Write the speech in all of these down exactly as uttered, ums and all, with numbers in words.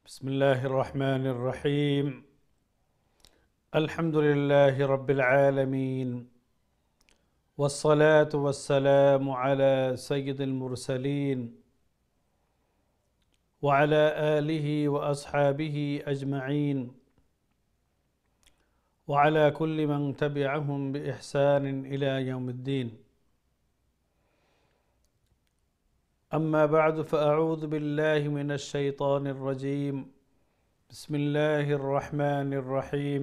بسم الله الرحمن الرحيم. الحمد لله رب العالمين، والصلاة والسلام على سيد المرسلين وعلى آله وأصحابه أجمعين وعلى كل من تبعهم بإحسان إلى يوم الدين. أما بعد، فأعوذ بالله من الشيطان الرجيم. بسم الله الرحمن الرحيم.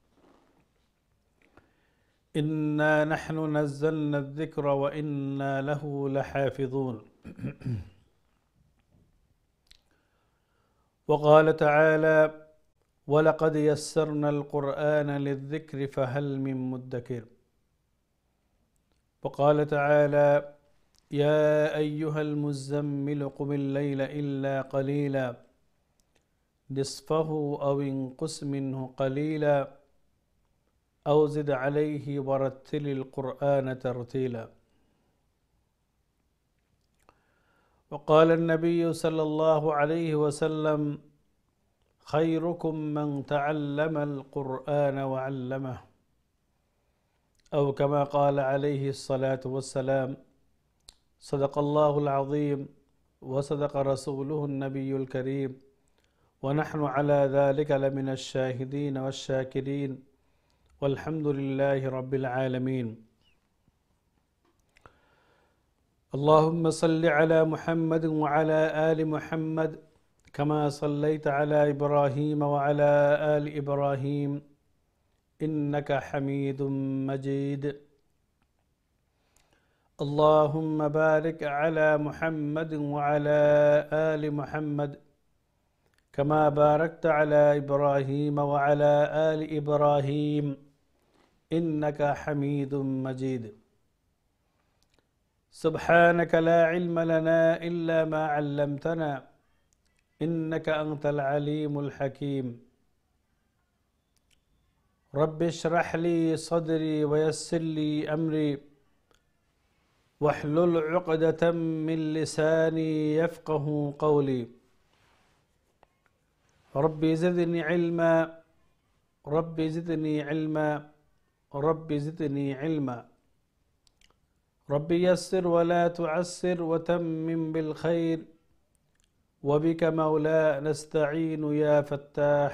إنا نحن نزلنا الذكر وإنا له لحافظون. وقال تعالى: ولقد يسرنا القرآن للذكر فهل من مدكر. وقال تعالى: يا أيها المزمل قم الليل إلا قليلا نصفه أو انقص منه قليلا أو زد عليه ورتل القرآن ترتيلا. وقال النبي صلى الله عليه وسلم: خيركم من تعلم القرآن وعلمه، أو كما قال عليه الصلاة والسلام: صدق الله العظيم وصدق رسوله النبي الكريم، ونحن على ذلك لمن الشاهدين والشاكرين، والحمد لله رب العالمين. اللهم صل على محمد وعلى آل محمد كما صليت على إبراهيم وعلى آل إبراهيم إنك حميد مجيد. اللهم بارك على محمد وعلى آل محمد كما باركت على إبراهيم وعلى آل إبراهيم إنك حميد مجيد. سبحانك لا علم لنا إلا ما علمتنا إنك أنت العليم الحكيم. رب اشرح لي صدري ويسر لي أمري واحلل عقدة من لساني يفقه قولي. ربي زدني علما ربي زدني علما ربي زدني علما. ربي يسر ولا تعسر وتمم بالخير، وبك مولا نستعين يا فتاح.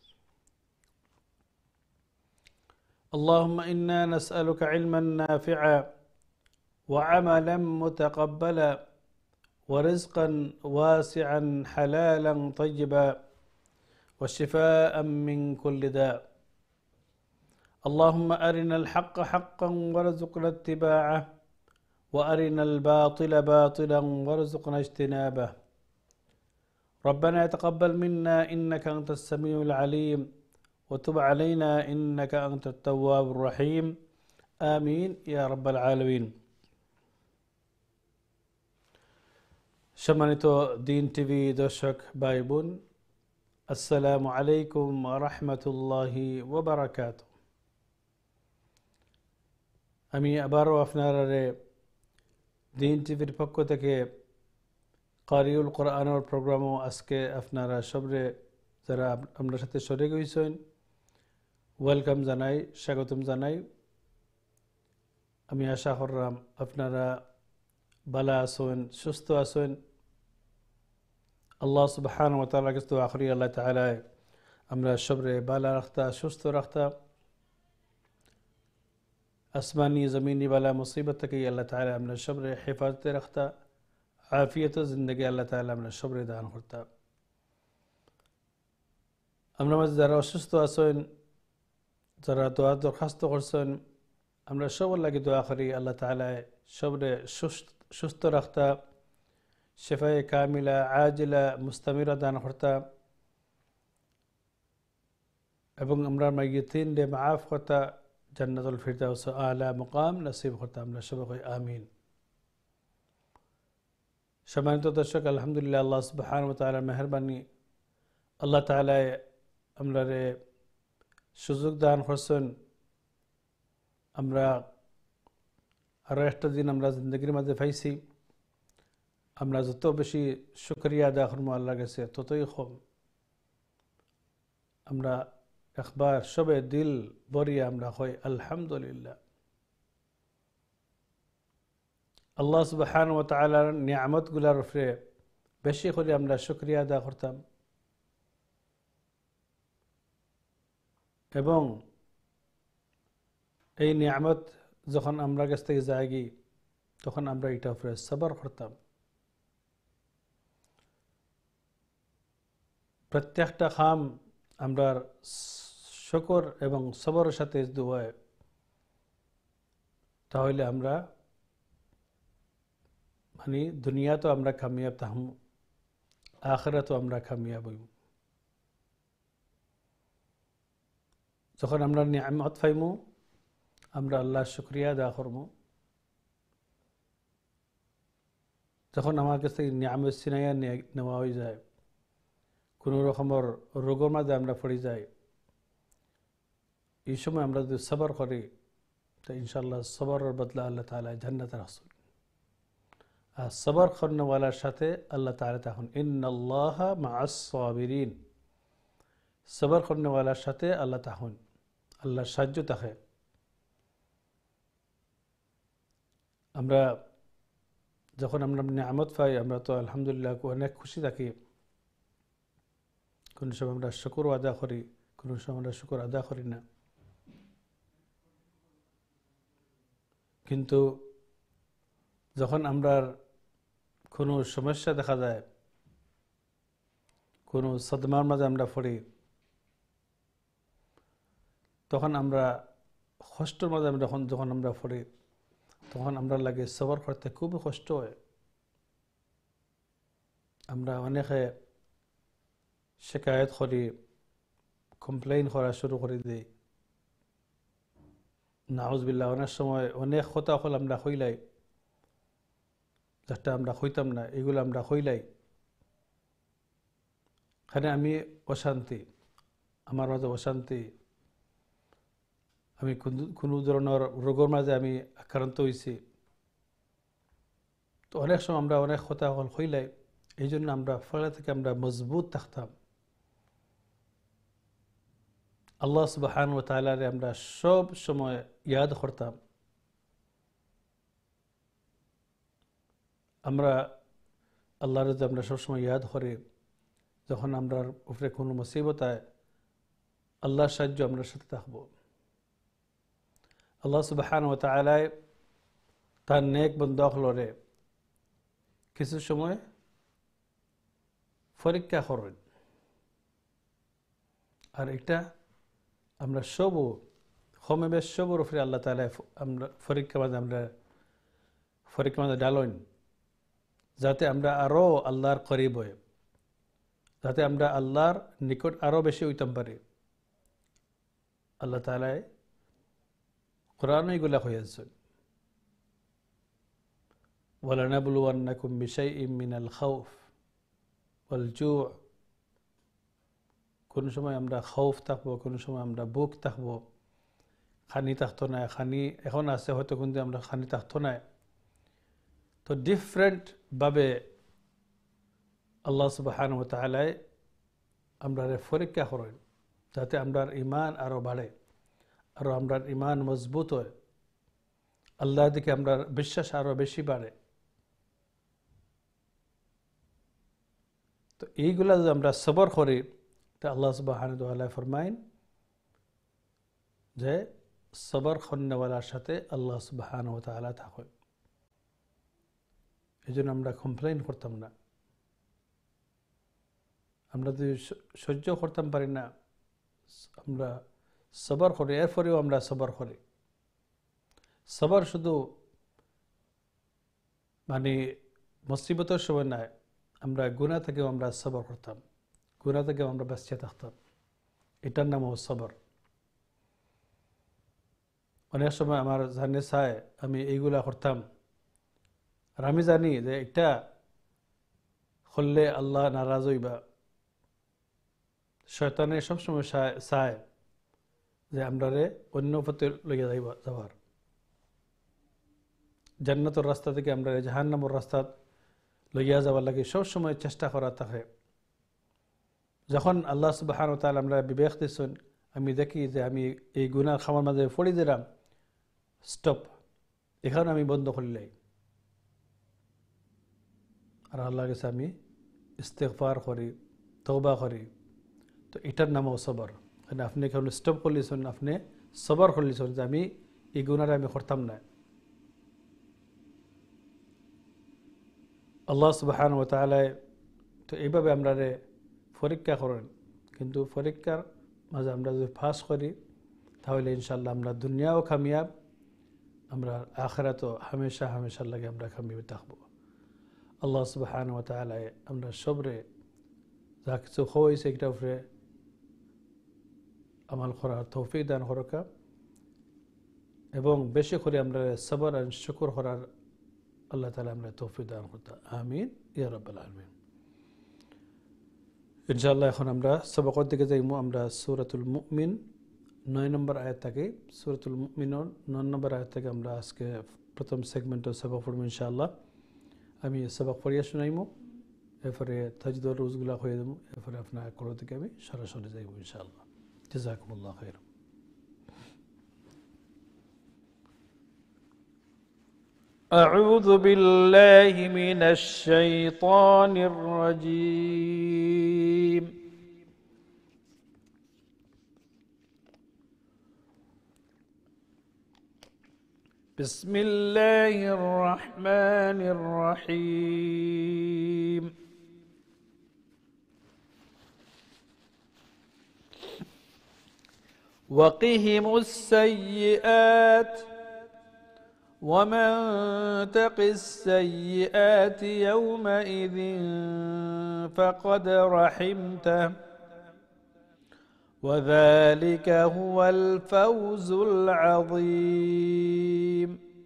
اللهم إنا نسألك علما نافعا وعملا متقبلا ورزقا واسعا حلالا طيبا وشفاء من كل داء. اللهم أرنا الحق حقا وارزقنا اتباعه، وأرنا الباطل باطلا وارزقنا اجتنابه. ربنا يتقبل منا إنك أنت السميع العليم، وتب علينا إنك أنت التواب الرحيم. آمين يا رب العالمين. সম্মানিত দিন টিভি দর্শক ভাই বোন, আসসালামু আলাইকুম ওয়া রাহমাতুল্লাহি ওয়া বারাকাতুহু। আমি আবারও আপনারা দিন টিভির পক্ষ থেকে কারিউল কোরআনের প্রোগ্রামও আজকে আপনারা সবরে যারা আপনার সাথে শরীক হয়েছেন ওয়েলকাম জানাই, স্বাগতম জানাই। আমি আশা করলাম আপনারা ভালো আছেন, সুস্থ আছেন। আল্লাহ সুবহানাহু ওয়া তাআলার কাছে দোয়া করি আল্লাহ তাআলা আমরা সবরে ভালো রাখতা, সুস্থ রাখতা, আসমানি জমিনি বালা মুসিবত থেকে আল্লাহ তাআলা আমরা সবরে হেফাজতে রাখতা, আফিয়ত জিন্দগি আল্লাহ তাআলা আমরা সবরে দান করতা। আমরা মাঝে যারা অসুস্থ আছেন, যারা দোয়া দরখাস্ত করছেন, আমরা সবার লাগে দোয়া করি আল্লাহ তাআলা সবরে সুস্থ রাখতা, শেফায়ে কামিলা আজিলা মুস্তামিরা দান করতা, এবং আমরা মাইয়িতিন রে মাফ করতা, জান্নাতুল ফিরদাউস আলা মুকাম নসিব করতা। আমরা সবাই কই আমিন। সম্মানিত দর্শক, আলহামদুলিল্লাহ আল্লাহ সুবহানাহু ওয়া তাআলার মেহেরবানি, আল্লাহ তাআলা আমরা রে সুযোগ দান করছেন আমরা আরও একটা দিন আমরা জিন্দগির মাঝে পাইছি। আমরা যত বেশি শুকরিয়া আদা করবো আল্লাহর কাছে ততই কম। আমরা একবার সবে দিল ভরিয়া আমরা কই আলহামদুলিল্লাহ। আল্লাহ সুবহানাহু ওয়া তাআলার নিয়ামতগুলোর উপরে বেশি করে আমরা শুকরিয়া আদায় করতাম এবং এই নিয়ামত যখন আমরা কাছ থেকে যায়গি তখন আমরা এটা উপরে সবর করতাম। প্রত্যেকটা খাম আমরা শুকর এবং সবরের সাথে দোয়া, তাহলে আমরা মানে দুনিয়া তো আমরা কামিয়াব তাহম, আখিরাত তো আমরা কামিয়াব হইব। যখন আমরা নিয়ামত পাইমু আমরা আল্লাহর শুকরিয়া আদায় করব। যখন আমার কাছ থেকে নিয়ামত ছিনাইয়া নেওয়া হয়ে যায়, কোনো রকমের রোগের মাঝে আমরা পড়ে যাই, এই সময় আমরা যদি সবর করি তো ইনশাআল্লাহ সবরের বদলা আল্লাহ তাআলা জান্নাত রাখছেন। আর সবর করনেওয়ালার সাথে আল্লাহ তাআলা তখন ইন্নাল্লাহা মাআস সাবিরিন, সবর করনেওয়ালার সাথে আল্লাহ তখন আল্লাহর সাহায্য থাকে। আমরা যখন আমরা নিয়ামত পাই আমরা তো আলহামদুলিল্লাহ অনেক খুশি থাকি। কোনো সময় আমরা শুকর আদা করি, কোনো সময় আমরা শুকর আদা করি না। কিন্তু যখন আমরা কোনো সমস্যা দেখা যায়, কোনো সদমার মাঝে আমরা পড়ি, তখন আমরা কষ্টের মাঝে আমরা যখন যখন আমরা পড়ি তখন আমরা লাগে সবর করতে খুবই কষ্ট হয়। আমরা অনেকে শিকায়ত করি, কমপ্লেইন করা শুরু করে দিই, নাউজুবিল্লাহ। অনেক সময় অনেক কথা হল আমরা হইলাই যেটা আমরা হইতাম না, এগুলো আমরা হইলাই। এখানে আমি অশান্তি, আমার মাঝে অশান্তি, আমি কোনো ধরনের রোগের মাঝে আমি আক্রান্ত হয়েছি। তো অনেক সময় আমরা অনেক কথা হল হইলাই, এই জন্য আমরা ফলে থেকে আমরা মজবুত থাকতাম। আল্লাহ সুবহানাহু ওয়া তাআলারে আমরা সব সময় ইয়াদ করতাম। আমরা আল্লাহর যদি আমরা সবসময় ইয়াদ করি, যখন আমরা উপরে কোনো মুসিবত হয় আল্লাহর সাহায্য আমরা সাথে থাকব। আল্লাহ সুবহানাহু ওয়া তাআলা তার নেক বান্দাগুলোরে কিছু সময় পরীক্ষা করেন, আর এটা আমরা সব কমে বেশ সবর উপরে আল্লাহ তাআলা আমরা পরীক্ষা মাঝে আমরা পরীক্ষা মাঝে ডালেন, যাতে আমরা আরো আল্লাহর করিব হই, যাতে আমরা আল্লাহর নিকট আরো বেশি হইতাম পারি। আল্লাহ তাআলা কোরআনে এগুলা হয়েছে, ওয়ালানাবলুওয়ান্নাকুম বিশাইইম মিনাল খাউফ ওয়াল জু'। কোন সময় আমরা খাউফ থাকবো, কোন সময় আমরা বুক থাকবো, খানি থাকতো না, খানি এখন আছে হয়তো কিন্তু আমরা খানি থাকতো না। তো ডিফারেন্ট ভাবে আল্লাহ সুবহানাহু ওয়া তাআলা আমরা পরীক্ষা করেন, যাতে আমরা ঈমান আরো বাড়ে, আরো আমরা ঈমান মজবুত হয়, আল্লাহর দিকে আমরা বিশ্বাস আরো বেশি বাড়ে। তো এইগুলা যদি আমরা সবর করি তা আল্লাহ সুবহানাহু ওয়া তাআলা ফরমায়েন যে সবর করনেওয়ালার সাথে আল্লাহ সুবহানাহু ওয়া তাআলা থাকেন। এই জন্য আমরা কমপ্লেইন করতাম না, আমরা যদি সহ্য করতাম পারি না আমরা সবর করি, এরপরেও আমরা সবর করি। সবর শুধু মানে মুসিবতের সময় নয়, আমরা গুনাহ থেকেও আমরা সবর করতাম, গুনাহ থেকেও আমরা বাঁচিয়ে থাকতাম, এটার নাম হলো সবর। অনেক সময় আমার জানে চায় আমি এইগুলা করতাম, আর আমি জানি যে এটা করলে আল্লাহ নারাজ হইবা। শয়তানে সবসময় চায় যে আমরা অন্য পথে লইয়া যাইবা, যাওয়ার জান্নাতের রাস্তা থেকে আমরা জাহান্নামের রাস্তা লইয়া যাওয়ার লাগে সবসময় চেষ্টা করা থাকে। যখন আল্লাহ সুবহানাহু ওয়া তাআলা আমরা বিবেক দিছেন আমি দেখি যে আমি এই গুনার খামার মাঝে পড়ে দিলাম, স্টপ, এখানে আমি বন্ধ করলাই আর আল্লাহর কাছে আমি ইস্তেগফার করি, তওবা করি, তো এটার নামও সবর। মানে আপনি কেন স্টপ করলেছেন, আপনি সবর করলেছেন যে আমি এই গুনারে আমি করতাম না। আল্লাহ সুবহানাহু ওয়া তাআলা তো এইভাবে আমরা পরীক্ষা করেন, কিন্তু পরীক্ষার মাঝে আমরা যদি পাস করি তাহলে ইনশাআল্লাহ আমরা দুনিয়াও কামিয়াব, আমরা আখিরাতও হামেশা হামেশার লাগে আমরা কামিয়াব থাকবো। আল্লাহ সুবহানাহু ওয়া তাআলা আমরা সবরে যা কিছু হয়েছে এটা উপরে আমাল করার তৌফিক দান করুক এবং বেশি করে আমরা সবর আর শুকর করার আল্লাহ তাআলা আমরা তৌফিক দান করতে, আমিন ইয়া রাব্বাল আলামিন। ইনশাআল্লাহ এখন আমরা সবকের দিকে যাইমু। আমরা সূরাতুল মুমিন নয় নম্বর আয়াত থেকে, সূরাতুল মুমিনের নয় নম্বর আয়াত থেকে আমরা আজকে প্রথম সেগমেন্টের সবক পড়বো ইনশাআল্লাহ। আমি সবক পড়িয়া শোনাইমু, এরপরে তাজদুর রুজগুলা হয়ে দেবো, এরপরে আপনার কোরআন থেকে আমি সরাসরি যাইব ইনশাআল্লাহ। জাযাকুমুল্লাহ খাইর। أعوذ بالله من الشيطان الرجيم. بسم الله الرحمن الرحيم. وقهم السيئات ومن تق السيئات يومئذ فقد رحمته وذلك هو الفوز العظيم.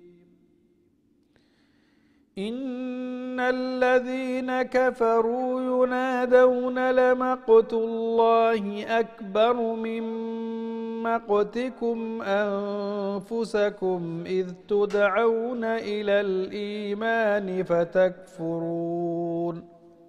إن الذين كفروا ينادون لمقت الله أكبر من مقتكم أنفسكم إذ تدعون إلى الإيمان فتكفرون.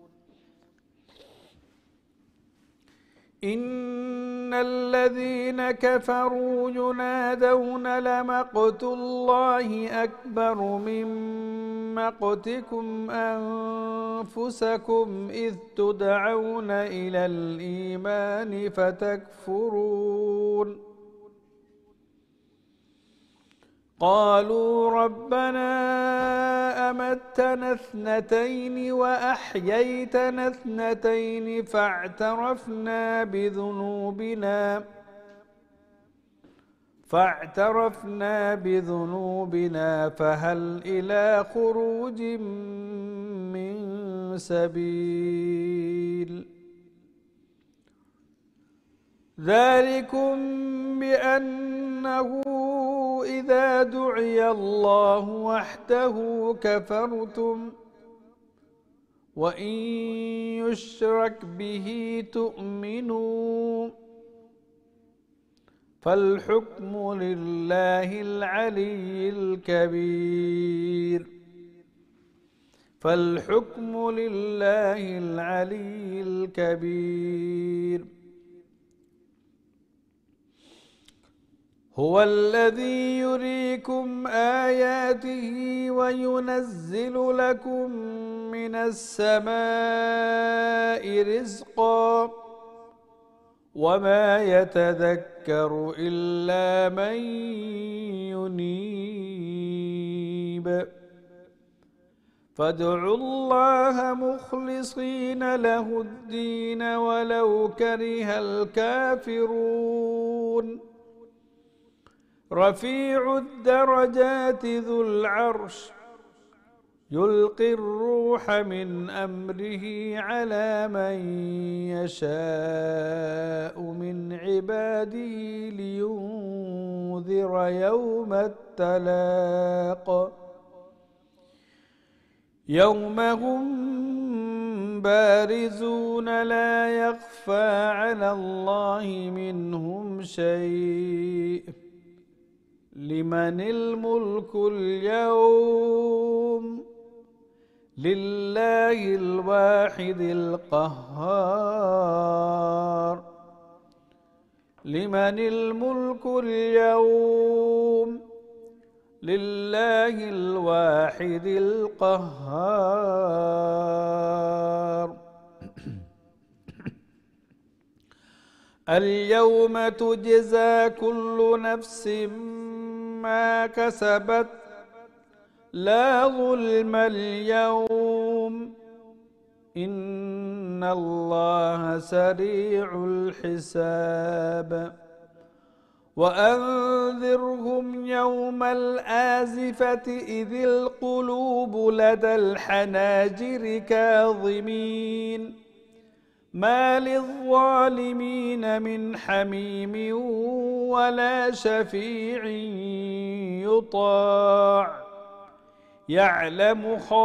إن الذين كفروا ينادون لمقت الله أكبر من مقتكم أنفسكم إذ تدعون إلى الإيمان فتكفرون. قالوا ربنا أمتنا اثنتين وأحييتنا اثنتين فاعترفنا بذنوبنا فاعترفنا بذنوبنا فهل إلى خروج من سبيل. ذلكم بأنه إذا دعي الله وحده كفرتم وإن يشرك به تؤمنوا فالحكم لله العلي الكبير فالحكم لله العلي الكبير. هو الذي يريكم آياته وينزل لكم من السماء رزقا وما يتذكر إلا من ينيب. فادعوا الله مخلصين له الدين ولو كره الكافرون. رفيع الدرجات ذو العرش يلقي الروح من أمره على من يشاء من عباده لينذر يوم التلاق يوم هم بارزون لا يخفى على الله منهم شيء. لمن الملك اليوم لله الواحد القهار لمن الملك اليوم لله الواحد القهار اليوم تجزى كل نفس ما كسبت لا ظلم اليوم إن الله سريع الحساب وأنذرهم يوم الآزفة إذ القلوب لدى الحناجر كاظمين ما للظالمين من حميم ولا شفيع يطاع يعلم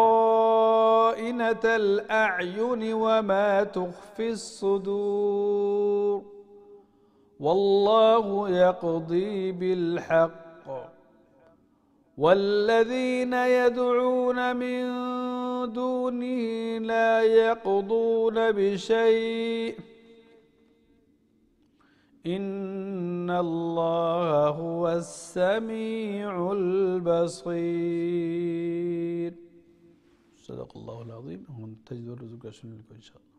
خائنة الأعين وما تخفي الصدور والله يقضي بالحق والذين يدعون من دونه لا يقضون بشيء إن الله هو السميع البصير صدق الله العظيم تجد الرزق لكم إن شاء الله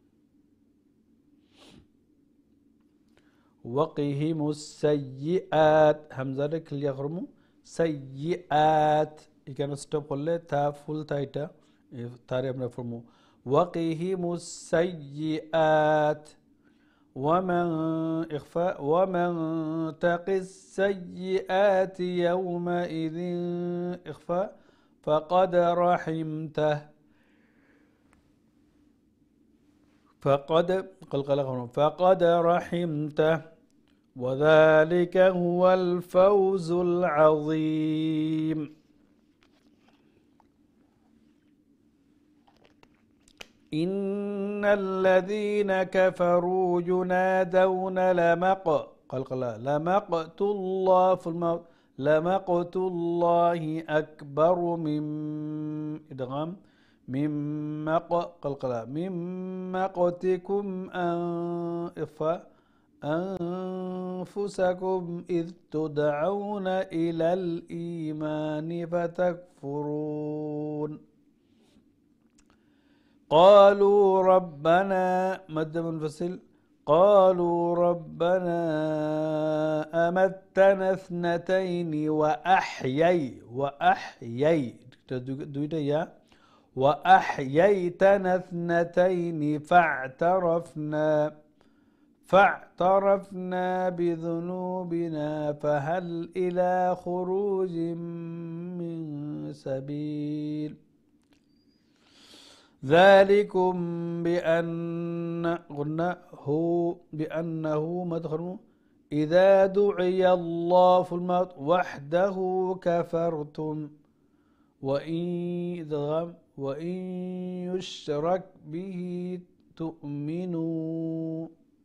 وقهم السيئات همزة كل يغرمو سيئات إكانو ستوب قلة تا فول تايتا تاري أمنا فرمو وقهم السيئات ومن إخفاء ومن تق السيئات يومئذ إخفاء فقد رحمته فقد قلقلهم فقد رحمته وذلك هو الفوز العظيم إن الذين كفروا ينادون لمق قلقلا لمقت الله في الموت لمقت الله أكبر من إدغام من مق قلقلا من مقتكم أنفا أنفسكم إذ تدعون إلى الإيمان فتكفرون قالوا ربنا مد منفصل قالوا ربنا أمتنا اثنتين وأحيي وأحيي دويتا يا وأحييتنا اثنتين فاعترفنا فاعترفنا بذنوبنا فهل إلى خروج من سبيل ذلكم بأنه بأنه مدخل إذا دعي الله في الموت وحده كفرتم وإن وإن يشرك به تؤمنوا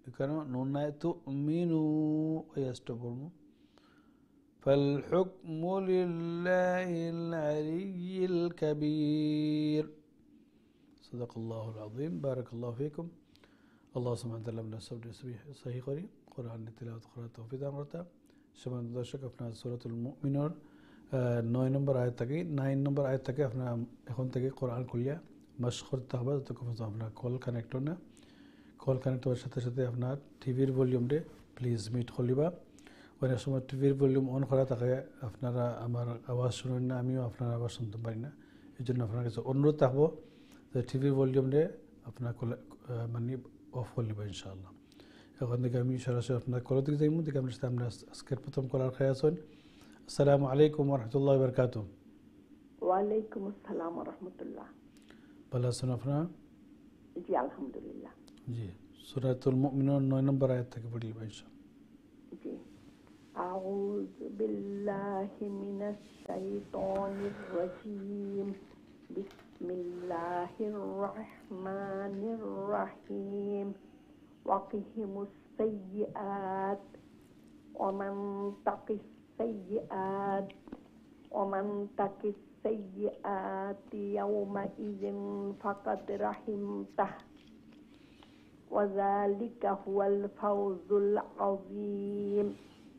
تؤمنوا ويستبرون فالحكم لله العلي الكبير صدق الله العظيم بارك الله فيكم الله سبحانه وتعالى من الصبر صحيح قري قرآن تلاوة قرآن توفيق أمرتا شمان দর্শক আপনার সূরাতুল মুমিনুন নয় নম্বর আয়াত থেকে নাইন নম্বর আয়াত থেকে আপনার এখন থেকে কোরআন খুলিয়া মাস করতে হবে ততক্ষণ আপনার কল কানেক্টর না কল কানেক্টরের সাথে সাথে আপনার টিভির ভলিউমটা প্লিজ মিট খুলিবা অনেক সময় টিভির ভলিউম অন করা থাকে আপনারা আমার আওয়াজ শুনেন না আমিও আপনার আওয়াজ শুনতে পারি না এই জন্য আপনার কাছে অনুরোধ থাকবো যে টিভির ভলিউমটা আপনার মানে অফ করলিবা ইনশাআল্লাহ এখন থেকে আমি সরাসরি আপনার কলের দিকে যাইব দেখে আপনার সাথে আমরা আজকের প্রথম কলার খাই আছেন আসসালামু আলাইকুম ওয়া রাহমাতুল্লাহি ওয়া বারাকাতুহু ওয়া আলাইকুম আসসালাম ওয়া রাহমাতুল্লাহ ভালো আছেন আপনারা জি আলহামদুলিল্লাহ জি সূরাতুল মুমিনুন নয় নম্বর আয়াত থেকে পড়লিবা ইনশাআল্লাহ জি আউযু বিল্লাহি মিনাশ শাইতানির রাজীম বিসমিল্লাহির রাহমানির রাহিম ওয়াকিহিমুস সাইয়্যাত ওয়া মান তাকিস السيئات ومن تك السيئات يومئذ فقد رحمته وذلك هو الفوز العظيم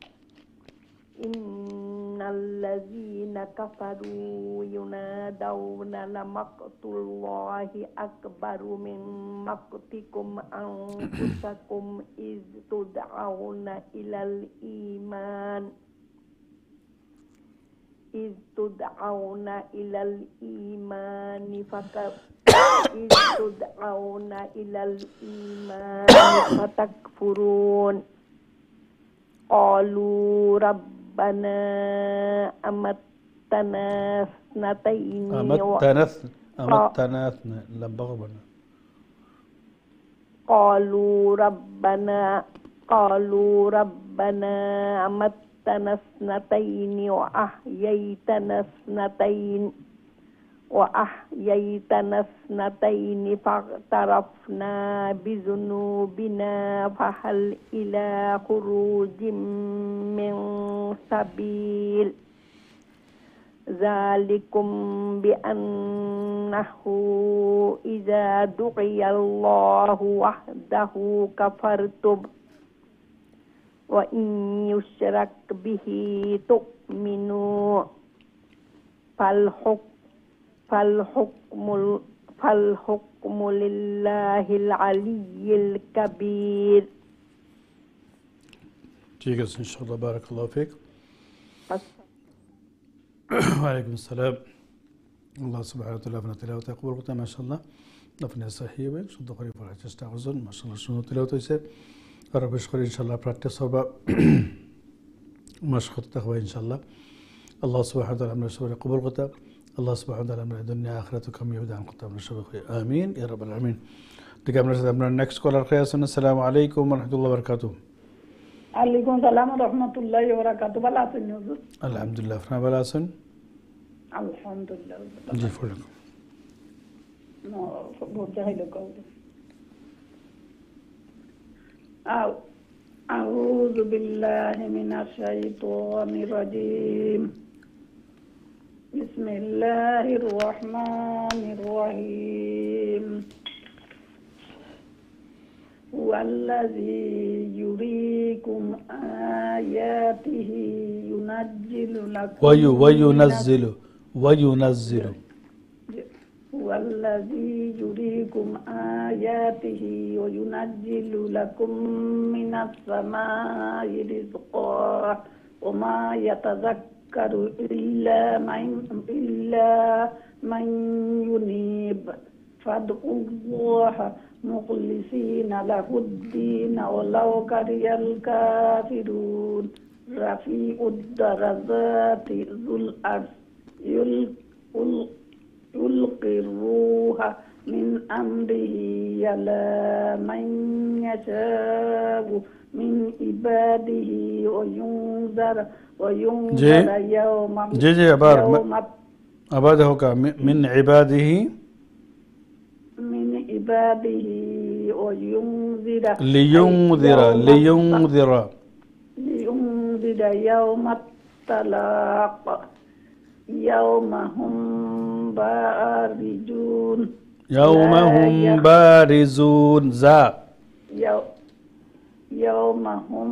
إن الذين كفروا ينادون لمقت الله أكبر من مقتكم أنفسكم إذ تدعون إلى الإيمان إذ تدعون إلى الإيمان فك إذ تدعون إلى الإيمان فتكفرون قالوا ربنا أمتنا اثنتين أمتنا أمتنا لبغبنا قالوا ربنا قالوا ربنا أمتنا اثنتين وأحييتنا اثنتين وأحييتنا اثنتين فاعترفنا بذنوبنا فهل إلى خروج من سبيل ذلكم بأنه إذا دعي الله وحده كفرتم وإن يشرك به تؤمنوا فالحكم فالحكم فالحكم لله العلي الكبير. ठीक है इंशाअल्लाह बारक अल्लाह फिक वालेकुम अस्सलाम আল্লাহ সুবহানাহু ওয়া তাআলা আপনার তেলাওয়াত কবুল করতে মাশাআল্লাহ আপনি সহিহ এবং শুদ্ধ করে পড়ার চেষ্টা করছেন মাশাআল্লাহ সুন্দর তেলাওয়াত হয়েছে আর বেশ করে ইনশাআল্লাহ প্র্যাকটিস হবে মাশাআল্লাহ তাকওয়া ইনশাআল্লাহ আল্লাহ সুবহানাহু ওয়া তাআলা আপনার সবাই কবুল করতে আল্লাহ সুবহানাহু ওয়া তাআলা আপনার দুনিয়া আখিরাতে কামিয়াবি দান করতে আমরা সবাই কই আমিন ইয়া রাব্বাল আলামিন। ঠিক আছে, আপনার সাথে আপনার নেক্সট কলার খেয়ে আসুন। আসসালামু আলাইকুম ওয়া রাহমাতুল্লাহি ওয়া বারাকাতুহু। আলাইকুম সালাম ওয়া রাহমাতুল্লাহি ওয়া বারাকাতুহু। ভালো আছেন হুজুর? আলহামদুলিল্লাহ, আপনারা ভালো আছেন? আলহামদুলিল্লাহ। জি ফুলক নো বোঝা হইলো কও। আউ আউযু বিল্লাহি মিনাশ শাইতানির রাজীম। বিসমিল্লাহির রহমানির রহিম। والذي يريكم آياته ينزل لكم ويو وينزل وينزل والذي يريكم آياته وينزل لكم من السماء رزقا وما يتذكر إلا من إلا من ينيب فادعوا الله مخلصين له الدين ولو كره الكافرون رفيع الدرجات ذو العرش يلقي الروح من أمره على من يشاء من عباده وينذر وينذر يوم جي جي أبار أباده من عباده من عباده وينذر لينذر لينذر لينذر يوم الطلاق يوم هم بارزون يوم هم بارزون ذا يوم هم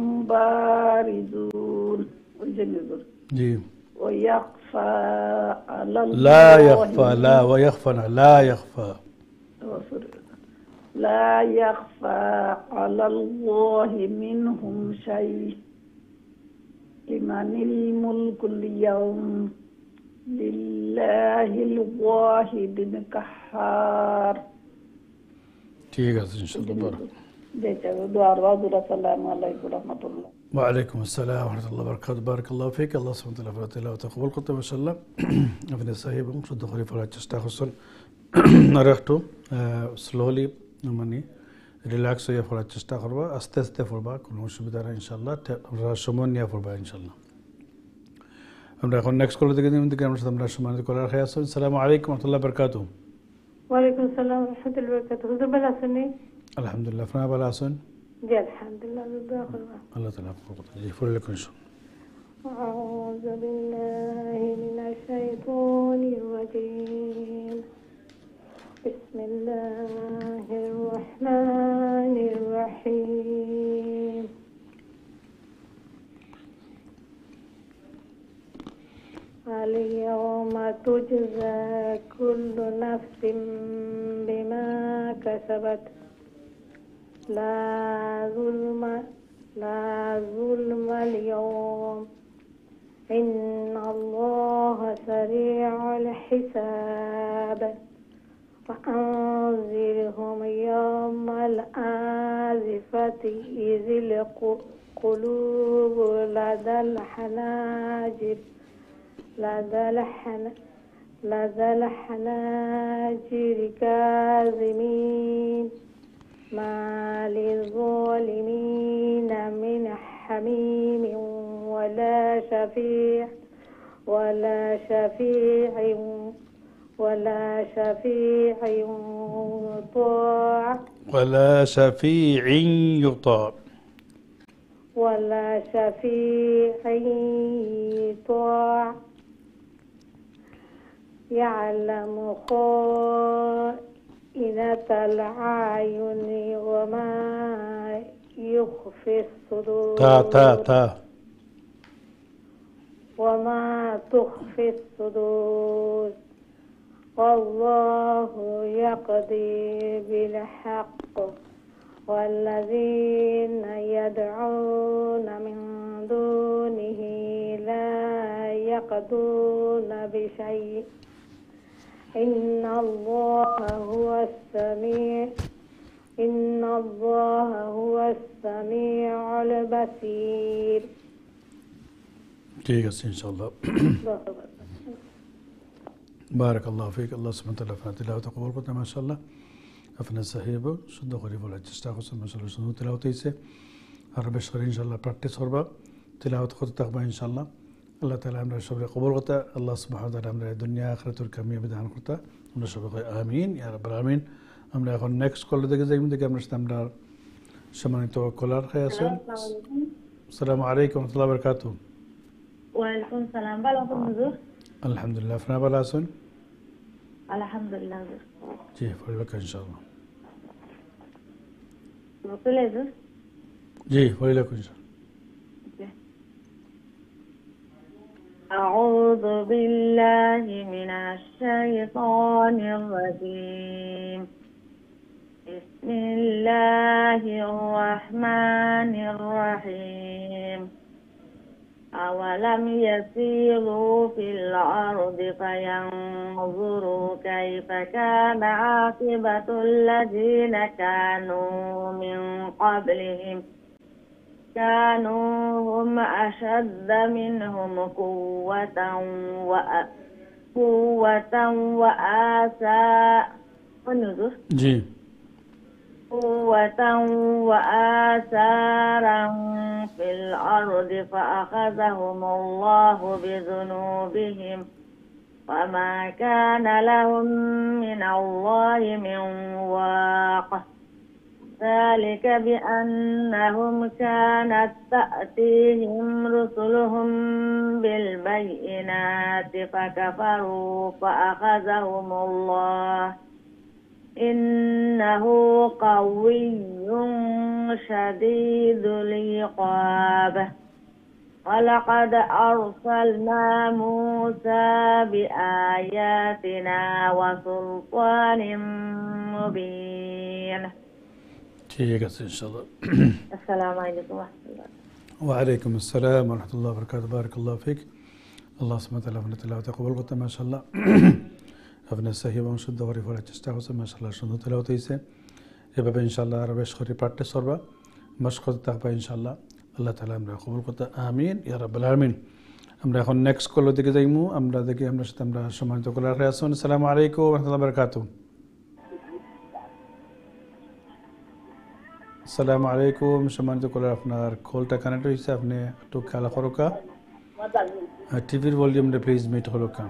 بارزون جي ويخفى على الله لا يخفى لا ويخفى لا يخفى لا يخفى على الله منهم شيء لمن الملك اليوم لله الواحد القهار. ঠিক আছে ইনশাআল্লাহ। আসসালামু আলাইকুম ওয়া রাহমাতুল্লাহ। ওয়ালাইকুম আসসালাম ওয়া রাহমাতুল্লাহি ওয়া বারাকাতুহু। বারাকাল্লাহু ফিক। আল্লাহ সুবহানাহু ওয়া তাআলা তেলাওয়াত কবুল করতে মাশাআল্লাহ। আপনি সহিহ এবং শুদ্ধ করে পড়ার চেষ্টা করছেন। আর একটু স্লোলি মানে রিল্যাক্স হয়ে পড়ার চেষ্টা করবা, আস্তে আস্তে পড়বা, কোনো অসুবিধা নেই ইনশাআল্লাহ। আমরা সময় নিয়ে পড়বা ইনশাআল্লাহ। আমরা এখন নেক্সট কলার দিকে দিকে আমরা সাথে আমরা সময় কলার খেয়ে আসুন। আসসালামু আলাইকুম ওয়া রাহমাতুল্লাহি ওয়া বারাকাতুহু। ওয়ালাইকুম আসসালাম ওয়া রাহমাতুল্লাহি ওয়া বারাকাতুহু। হুজুর ভালো আছেন? আলহামদুলিল্লাহ, আপনারা ভালো আছেন? জি আলহামদুলিল্লাহ। দোয়া করব আল্লাহ তাআলা আপনার কথা জি ফুল লেখুন। أعوذ بالله من الشيطان الرجيم بسم الله الرحمن الرحيم اليوم تجزى كل نفس بما كسبت لا ظلم لا ظلم اليوم إن الله سريع الحساب وأنذرهم يوم الآزفة إذ القلوب لدى الحناجر لدى الحناجر لدى الحناجر كاظمين ما للظالمين من حميم ولا شفيع ولا شفيع ولا شفيع يطاع ولا شفيع يطاع ولا شفيع يطاع يعلم خائنة الأعين وما يخفي الصدور تا تا تا وما تخفي الصدور والله يقضي بالحق والذين يدعون من دونه لا يقضون بشيء إن الله هو السميع إن الله هو السميع البصير. ঠিক আছে ইনশাআল্লাহ بارك الله فيك الله سبحانه وتعالى আপনার তিলাওয়াত কবুল করতে মাশাআল্লাহ আপনার সাহেব শুদ্ধ করে বলার চেষ্টা করছেন মাশাআল্লাহ শুদ্ধ তিলাওয়াত হয়েছে আর বেশ করে ইনশাআল্লাহ প্র্যাকটিস করবা তিলাওয়াত করতে থাকবা ইনশাআল্লাহ আল্লাহ তাআলা আমরা সবাই কবুল করতে আল্লাহ সুবহানাহু ওয়া তাআলা আমরা দুনিয়া আখিরাতুল কামিয়াবি দান করতে আমরা সবাই কই আমিন ইয়া রাব্বাল আমিন। আমরা এখন নেক্সট কল থেকে যাই দেখি আমরা সাথে আমরা সম্মানিত কলার হয়ে আছেন। আসসালামু আলাইকুম ওয়া রাহমাতুল্লাহি ওয়া বারাকাতুহু। ওয়ালাইকুম সালাম। ভালো আছেন হুজুর? আলহামদুলিল্লাহ, আপনারা ভালো আছেন? আলহামদুলিল্লাহ হুজুর। জি পড়বেন ইনশাআল্লাহ। বলে হুজুর? জি পড়লে ইনশাআল্লাহ। أعوذ بالله من الشيطان الرجيم بسم الله الرحمن الرحيم أولم يسيروا في الأرض فينظروا كيف كان عاقبة الذين كانوا من قبلهم كانوا هم أشد منهم قوة قوة وآثارا جي قوة وآثارا في الأرض فأخذهم الله بذنوبهم وما كان لهم من الله من واق ذلك بأنهم كانت تأتيهم رسلهم بالبينات فكفروا فأخذهم الله إنه قوي شديد العقاب ولقد أرسلنا موسى بآياتنا وسلطان مبين. ঠিক আছে ইনশাআল্লাহ। আসসালামু আলাইকুম ওয়া রাহমাতুল্লাহ। ওয়া আলাইকুম আসসালাম ওয়া রাহমাতুল্লাহি ওয়া বারাকাতুহু। বারাকাল্লাহু ফিক। আল্লাহ সুবহানাহু ওয়া তাআলা আপনার তিলাওয়াত কবুল করতে মাশাআল্লাহ। আপনার সহি এবং শুদ্ধ করে পড়ার চেষ্টা করছে মাশাআল্লাহ সুন্দর তিলাওয়াত হয়েছে। এভাবে ইনশাআল্লাহ আরো বেশ করে প্র্যাকটিস করবা, মশক করতে থাকবা ইনশাআল্লাহ। আল্লাহ তাআলা আমরা কবুল করতে আমিন ইয়া রাব্বাল আলামিন। আমরা এখন নেক্সট কল দিকে যাইমু। আমরা দেখি আমরা সাথে আমরা সম্মানিত কলার হয়ে আছেন। আসসালামু আলাইকুম ওয়া রাহমাতুল্লাহি ওয়া বারাকাতুহু। আসসালামু আলাইকুম সম্মানিত কলার, আপনার কলটা কানেক্ট হয়েছে, আপনি একটু খেয়াল করো কা টিভির ভলিউমটা প্লিজ মিট হলো কা।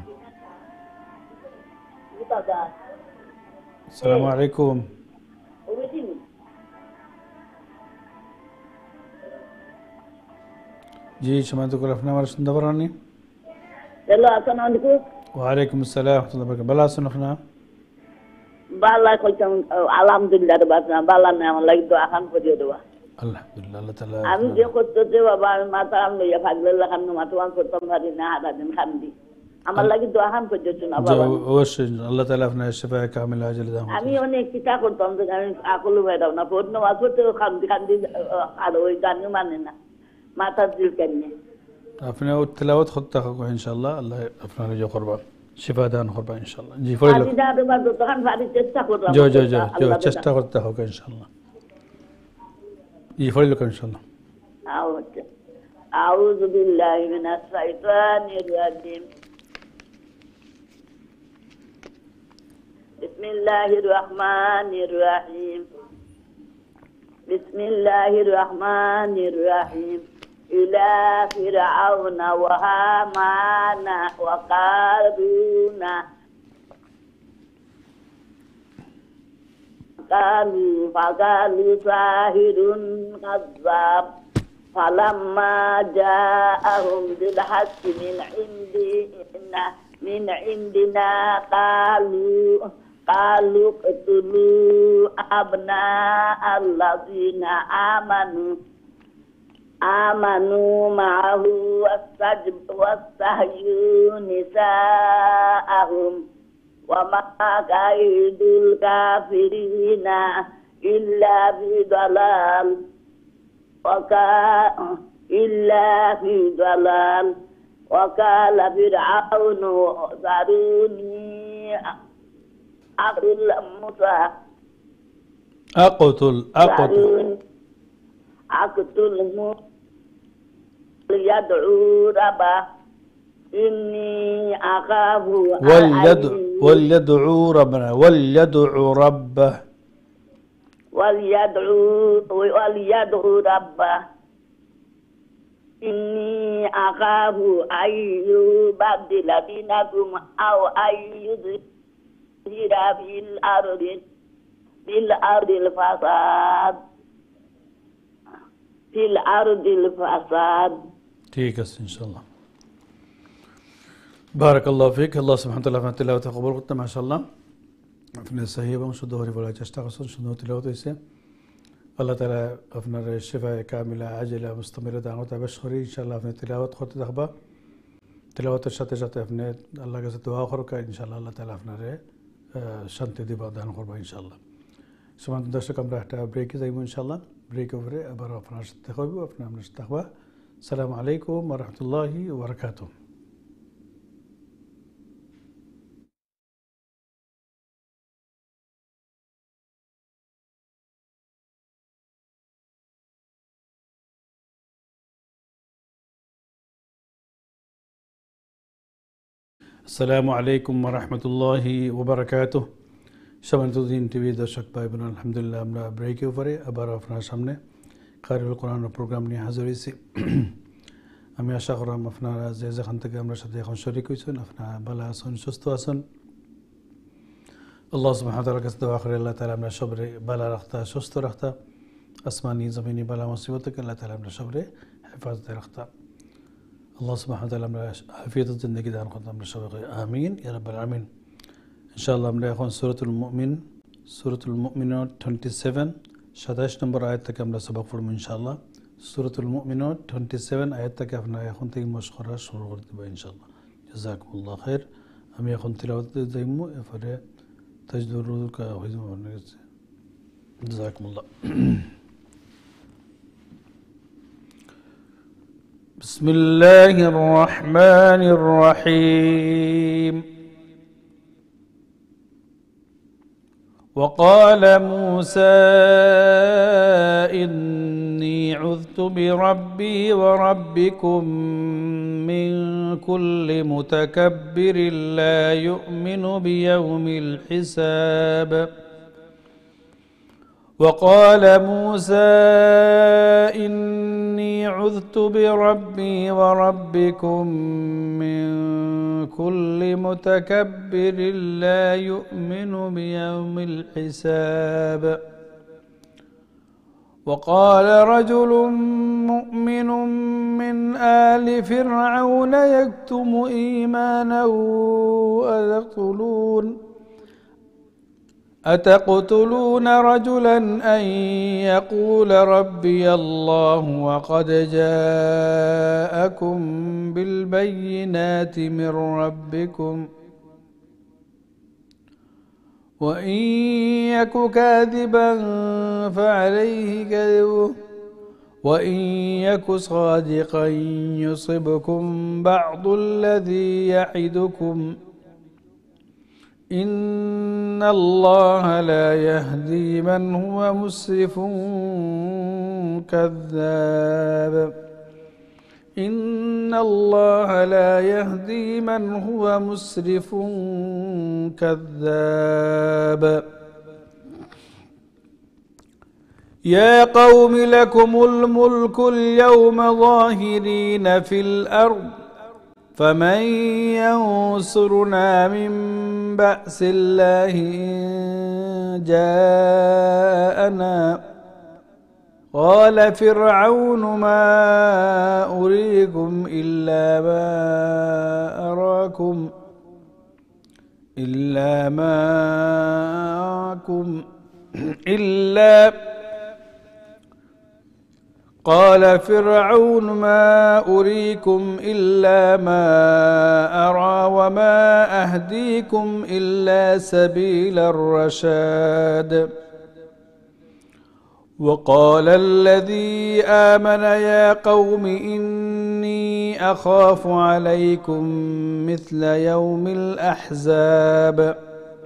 আসসালামু আলাইকুম। जी शमा तो कलफना हमारे सुंदर बरानी Hello, assalamualaikum. वालेकुम अस्सलाम व रहमतुल्लाहि व बरकातुहू बला सुनखना Bala ko chang alhamdulillah da basna bala na lagi doa kan ko dia doa. अल्हम्दुलिल्लाह अल्लाह ताला Ami dia ko to de wa ba mata am ya fadlillah kan ma tuan ko tam hari na hada din khandi. Amal lagi doa kan ko dia tuna जो baba. अवश्य अल्लाह ताला अपना शिफा कामिल अजल दा Ami one kita ko tam de kan aku lu wa da na pot no wa ko to khandi khandi ado oi dan manena. Mata dil kenne. अपने वो तिलावत खुद तक को इंशाल्लाह अल्लाह अपना जो कुर्बान शिफा दान कुर्बान इंशाल्लाह जी फड़ी लो Adi da ba do kan fadi cesta ko जो जो जो जो चेष्टा करता होगा इंशाल्लाह जी फड़ी लो इंशाल्लाह أعوذ بالله من الشيطان الرجيم بسم الله الرحمن الرحيم بسم الله الرحمن الرحيم إلى فرعون وهامان وقارون قالوا فقالوا ساحر كذاب فلما جاءهم بالحق من عندنا من عندنا قالوا قالوا اقتلوا أبناء الذين آمنوا آمنوا معه واستحيوا نساءهم وما كيد الكافرين إلا في ضلال وكا إلا في ضلال وقال فرعون ذروني أقتل موسى أقتل أقتل أقتل موسى ليدعو ربه إني أخاف وليدعو وليدعو ربنا وليدعو ربه وليدعو وليدعو ربه إني أخاف أن يبدل دينكم أو أن يظهر في الأرض في الأرض الفساد في الأرض الفساد. ठीक है इंशाल्लाह بارك الله فيك الله سبحانه وتعالى في التلاوة قبول قلت ما شاء الله अपने सही बम शुद्ध हो रही बोला चेष्टा कर सुन शुद्ध तिलावत इसे अल्लाह ताला अपना शिफा कामिला आजिला मुस्तमिर दावत बशरी इंशाल्लाह अपने तिलावत करते तखबा तिलावत সাথে সাথে अपने अल्लाह के साथ दुआ करके इंशाल्लाह अल्लाह ताला अपना रे शांति दिबा दान করব इंशाल्लाह সমান দর্শক আমরা একটা ব্রেকে যাইব ইনশাআল্লাহ ব্রেক ওভারে আবার আপনার সাথে দেখা হবে আপনার আমরা সাথে থাকবা আসসালামু আলাইকুম ওয়া রাহমাতুল্লাহি ওয়া বারাকাতুহু السلام عليكم ورحمة الله وبركاته সমান্তদিন টিভি দর্শক ভাই বোন আলহামদুলিল্লাহ আমরা ব্রেক ওভারে আবার আপনার সামনে কারিউল কোরআন প্রোগ্রাম নিয়ে হাজির হয়েছি আমি আশা করলাম আপনারা যে যেখান থেকে আমরা সাথে এখন শরীক হয়েছেন আপনারা ভালো আছেন সুস্থ আছেন আল্লাহ সুবহানাহু ওয়া তাআলার কাছে দোয়া করি আল্লাহ তাআলা আমরা সবরে ভালো রাখতা সুস্থ রাখতা আসমানি জমিনি বালা মুসিবত থেকে আল্লাহ তাআলা আমরা সবরে হেফাজতে রাখতা আল্লাহ সুবহানাহু ওয়া তাআলা আমরা আফিয়াতুল জিন্দেগি দান করতে আমরা সবাইকে আমিন ইয়া রাব্বাল আলামিন ইনশাআল্লাহ আমরা এখন সূরাতুল মুমিন সূরাতুল মুমিনুন সাতাশ সাতাশ নম্বর আয়াত থেকে আমরা সবক পড়ব ইনশাআল্লাহ সূরাতুল মুমিনুন সাতাশ আয়াত থেকে আপনারা এখন থেকে মুশাকরা শুরু করে দেব ইনশাআল্লাহ জাযাকুমুল্লাহ খাইর আমি এখন তিলাওয়াত যাইমু এরপরে তাজদুরুল কা হইব মনে হচ্ছে জাযাকুমুল্লাহ بسم الله الرحمن الرحيم وقال موسى إني عذت بربي وربكم من كل متكبر لا يؤمن بيوم الحساب وقال موسى إني عذت بربي وربكم من كل متكبر لا يؤمن بيوم الحساب وقال رجل مؤمن من آل فرعون يكتم إيمانه أتقتلون أتقتلون رجلا أن يقول ربي الله وقد جاءكم بالبينات من ربكم وإن يك كاذبا فعليه كذبه وإن يك صادقا يصبكم بعض الذي يعدكم إن الله لا يهدي من هو مسرف كذاب إن الله لا يهدي من هو مسرف كذاب يا قوم لكم الملك اليوم ظاهرين في الأرض فمن ينصرنا من بأس الله إن جاءنا قال فرعون ما أريكم إلا ما أراكم إلا ما أراكم إلا قال فرعون ما أريكم إلا ما أرى وما أهديكم إلا سبيل الرشاد وقال الذي آمن يا قوم إني أخاف عليكم مثل يوم الأحزاب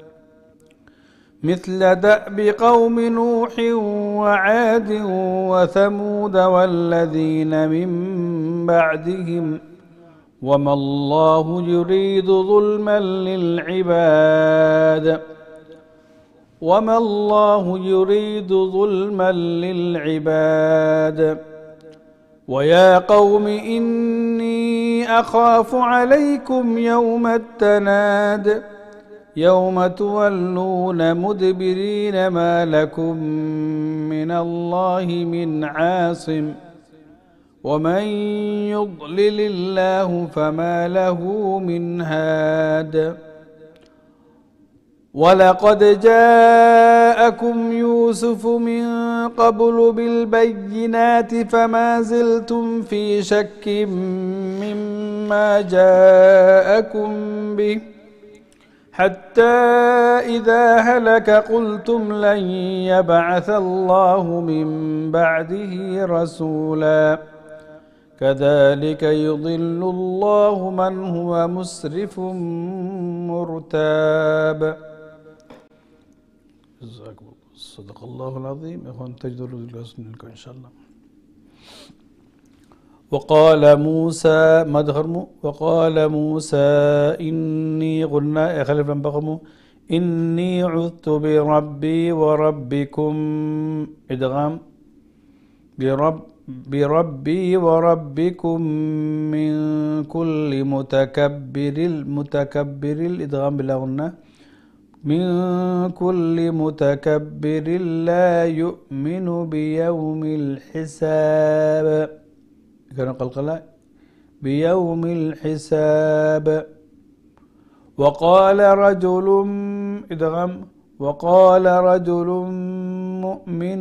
مثل دأب قوم نوح وعاد وثمود والذين من بعدهم وما الله يريد ظلما للعباد وما الله يريد ظلما للعباد ويا قوم إني أخاف عليكم يوم التناد يوم تولون مدبرين ما لكم من الله من عاصم ومن يضلل الله فما له من هاد ولقد جاءكم يوسف من قبل بالبينات فما زلتم في شك مما جاءكم به حتى إذا هلك قلتم لن يبعث الله من بعده رسولا كذلك يضل الله من هو مسرف مرتاب. جزاكم الله. صدق الله العظيم. إخوان تجدوا إن شاء الله. وقال موسى مدغرمو وقال موسى إني قلنا خلف بغمو إني عذت بربي وربكم إدغام برب بربي وربكم من كل متكبر المتكبر الإدغام بالغنى من كل متكبر لا يؤمن بيوم الحساب كان قلقلا بيوم الحساب وقال رجل إدغام وقال رجل مؤمن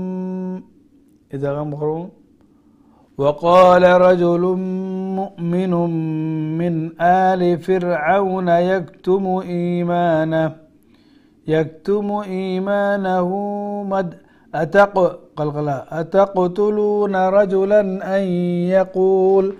إدغام مخروم وقال رجل مؤمن من آل فرعون يكتم إيمانه يكتم إيمانه مد أتق قلقلا أتقتلون رجلا أن يقول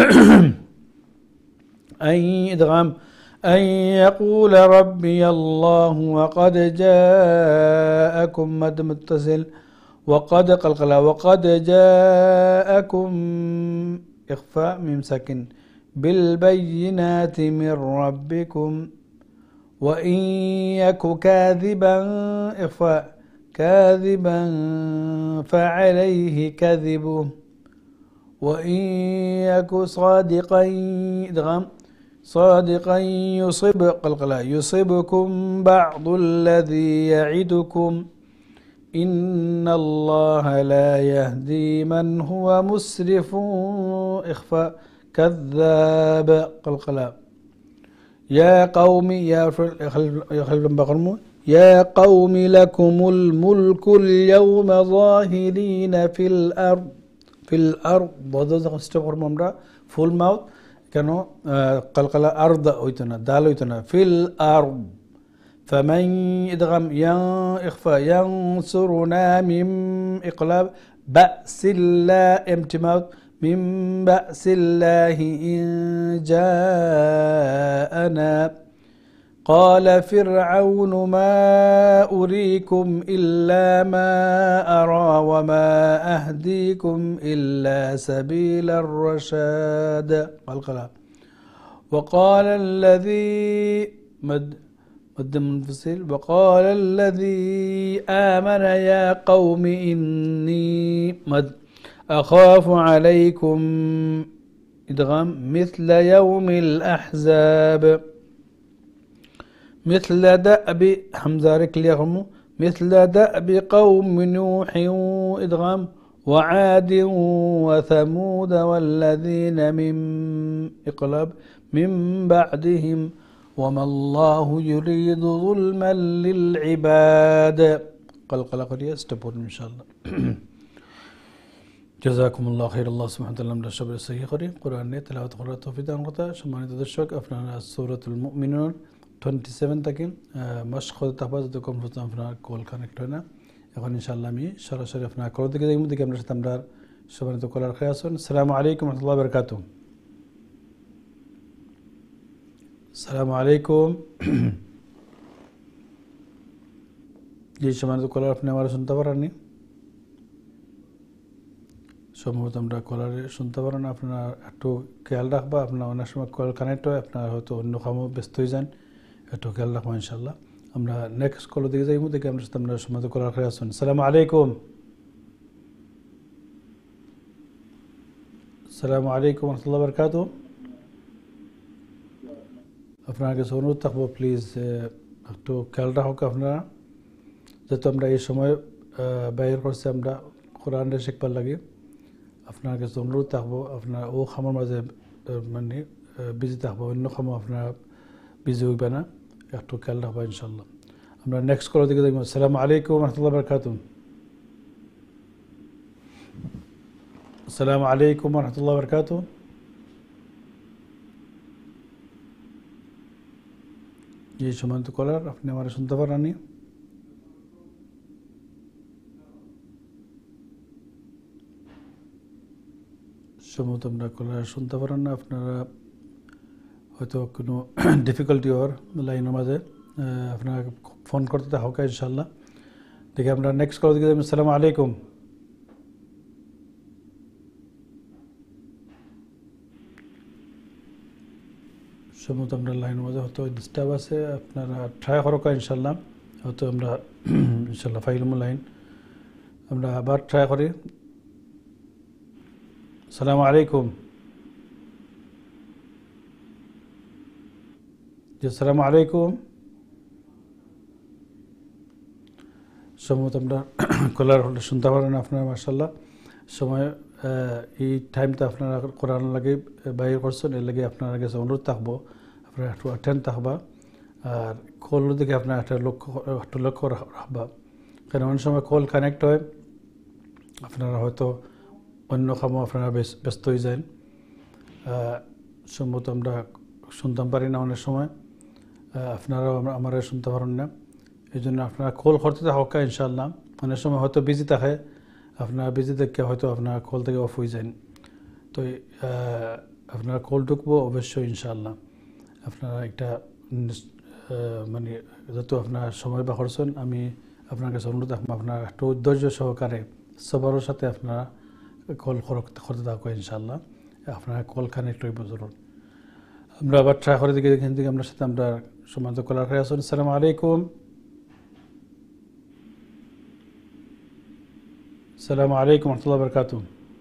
أن إدغام أن يقول ربي الله وقد جاءكم مد متصل وقد قلقلا وقد جاءكم إخفاء ميم ساكن بالبينات من ربكم وإن يك كاذبا إخفاء كاذبا فعليه كذبه وإن يك صادقا إدغام صادقا يصب قلقلا يصبكم بعض الذي يعدكم إن الله لا يهدي من هو مسرف إخفاء كذاب قلقلا يا قوم يا يا قوم لكم الملك اليوم ظاهرين في الأرض في الأرض ضد استغفر ممرا فول ماوث كانوا قلقلا أرض ويتنا دال ويتنا في الأرض فمن يدغم ين إخفاء ينصرنا من إقلاب بأس الله امتماوت من بأس الله إن جاءنا قال فرعون ما أريكم إلا ما أرى وما أهديكم إلا سبيل الرشاد قال وقال الذي مد مد منفصل وقال الذي آمن يا قوم إني مد أخاف عليكم إدغام مثل يوم الأحزاب مثل دأب حمزة ركل يغمو مثل دأب قوم نوح إدغام وعاد وثمود والذين من إقلاب من بعدهم وما الله يريد ظلما للعباد قلقل قرية استبون إن شاء الله جزاكم الله خير الله سبحانه وتعالى من الشبر السيئ قرية قرآن تلاوة قرآن توفيق أنقطة شماني تدرشوك أفنان سورة المؤمنون twenty-seven تكين مشق تحباز تكون فتان فنا كول كونكت هنا এখন ইনশাআল্লাহ আমি সরাসরি আপনার কল থেকে দেখব দেখি আমরা সাথে আমরা সবাই তো কলার খেয়ে আসুন আসসালামু আলাইকুম ওয়া রাহমাতুল্লাহি ওয়া বারাকাতুহু আসসালামু আলাইকুম জি সবাই তো কলার আপনি আমার শুনতে পারেন নি সম্ভবত আমরা কলারে শুনতে পারেন আপনারা একটু খেয়াল রাখবা আপনারা অনেক সময় কল কানেক্ট হয় আপনারা হয়তো অন্য কামে ব্যস্ত হয়ে যান একটু খেয়াল রাখবা ইনশাআল্লাহ আমরা নেক্সট কল দিকে যাইমু দেখি আমরা সাথে আমরা সমাজ করার খেয়ে আসুন আসসালামু আলাইকুম আসসালামু আলাইকুম ওয়া রাহমাতুল্লাহি ওয়া বারাকাতুহু আপনারা কাছে অনুরোধ থাকবো প্লিজ একটু খেয়াল রাখুক আপনারা যেহেতু আমরা এই সময় বাইর করছি আমরা কোরআন শিখবার লাগে আপনার কাছে অনুরোধ থাকবো আপনার ও খামার মাঝে মানে বিজি থাকবো অন্য খামো আপনার বিজি হইবে না একটু খেয়াল রাখবো ইনশাআল্লাহ আমরা নেক্সট কল দিকে দেখব আসসালামু আলাইকুম ওয়া রাহমাতুল্লাহি ওয়া বারাকাতুহু আসসালামু আলাইকুম ওয়া রাহমাতুল্লাহি ওয়া বারাকাতুহু জি সম্মানিত কলার আপনি আমারে শুনতে পারেননি সম্ভবত আমরা কলার শুনতে পারেন না আপনারা হয়তো কোনো ডিফিকাল্টি ওর লাইনের মাঝে আপনারা ফোন করতে থাকুক ইনশাআল্লাহ দেখি আমরা নেক্সট কল দিকে আসসালামু আলাইকুম সম্ভবত আমরা লাইনের মাঝে হয়তো ডিস্টার্ব আছে আপনারা ট্রাই করুক ইনশাআল্লাহ হয়তো আমরা ইনশাআল্লাহ ফাইলুম লাইন আমরা আবার ট্রাই করি আসসালামু আলাইকুম জি আসসালামু আলাইকুম সম্ভবত আমরা কলার শুনতে পারেন আপনারা মাশাআল্লাহ সময় এই টাইমটা আপনারা কোরআন লাগে বাইর করছেন এর লাগে আপনার কাছে অনুরোধ থাকবো আপনারা একটু অ্যাটেন্ড থাকবা আর কল দিকে আপনার একটা লক্ষ্য একটু লক্ষ্য রাখবা কারণ অনেক সময় কল কানেক্ট হয় আপনারা হয়তো অন্য কামও আপনারা ব্যস্ত হয়ে যান সম্ভবত আমরা শুনতে পারি না অনেক সময় আপনারাও আমারা শুনতে পারেন না এই জন্য আপনারা কল করতে থাকুক ইনশাআল্লাহ অনেক সময় হয়তো বিজি থাকে আপনার বিজি দেখে হয়তো আপনার কল থেকে অফ হয়ে যান তো আপনার কল ঢুকবো অবশ্যই ইনশাআল্লাহ আপনারা একটা মানে যত আপনার সময় বা করছেন আমি আপনার কাছে অনুরোধ রাখবো আপনার একটু ধৈর্য সহকারে সবার সাথে আপনারা কল করতে থাকবো ইনশাআল্লাহ আপনারা কল কানেক্ট হইব জরুর আমরা আবার ট্রাই করে দিকে এখান থেকে আপনার সাথে আমরা সমাজ কলার করে আসুন আসসালামু আলাইকুম আসসালামু আলাইকুম ওয়া রাহমাতুল্লাহি ওয়া বারাকাতুহু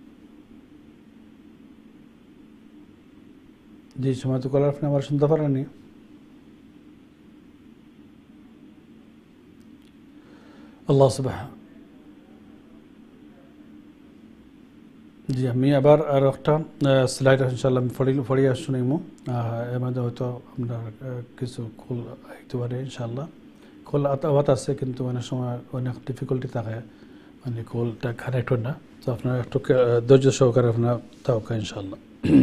জি সমাজ কলার আপনি আমার শুনতে পারেননি আল্লাহ সুবহান জি আমি আবার আর একটা স্লাইড ইনশাআল্লাহ আমি পড়ি পড়ি শুনাইমু এর মধ্যে হয়তো আমরা কিছু খোল আইতে পারে ইনশাআল্লাহ খোল আওয়াজ আছে কিন্তু অনেক সময় অনেক ডিফিকাল্টি থাকে মানে খোলটা কানেক্ট হয় না তো আপনারা একটু ধৈর্য সহকারে আপনারা তাওকা ইনশাআল্লাহ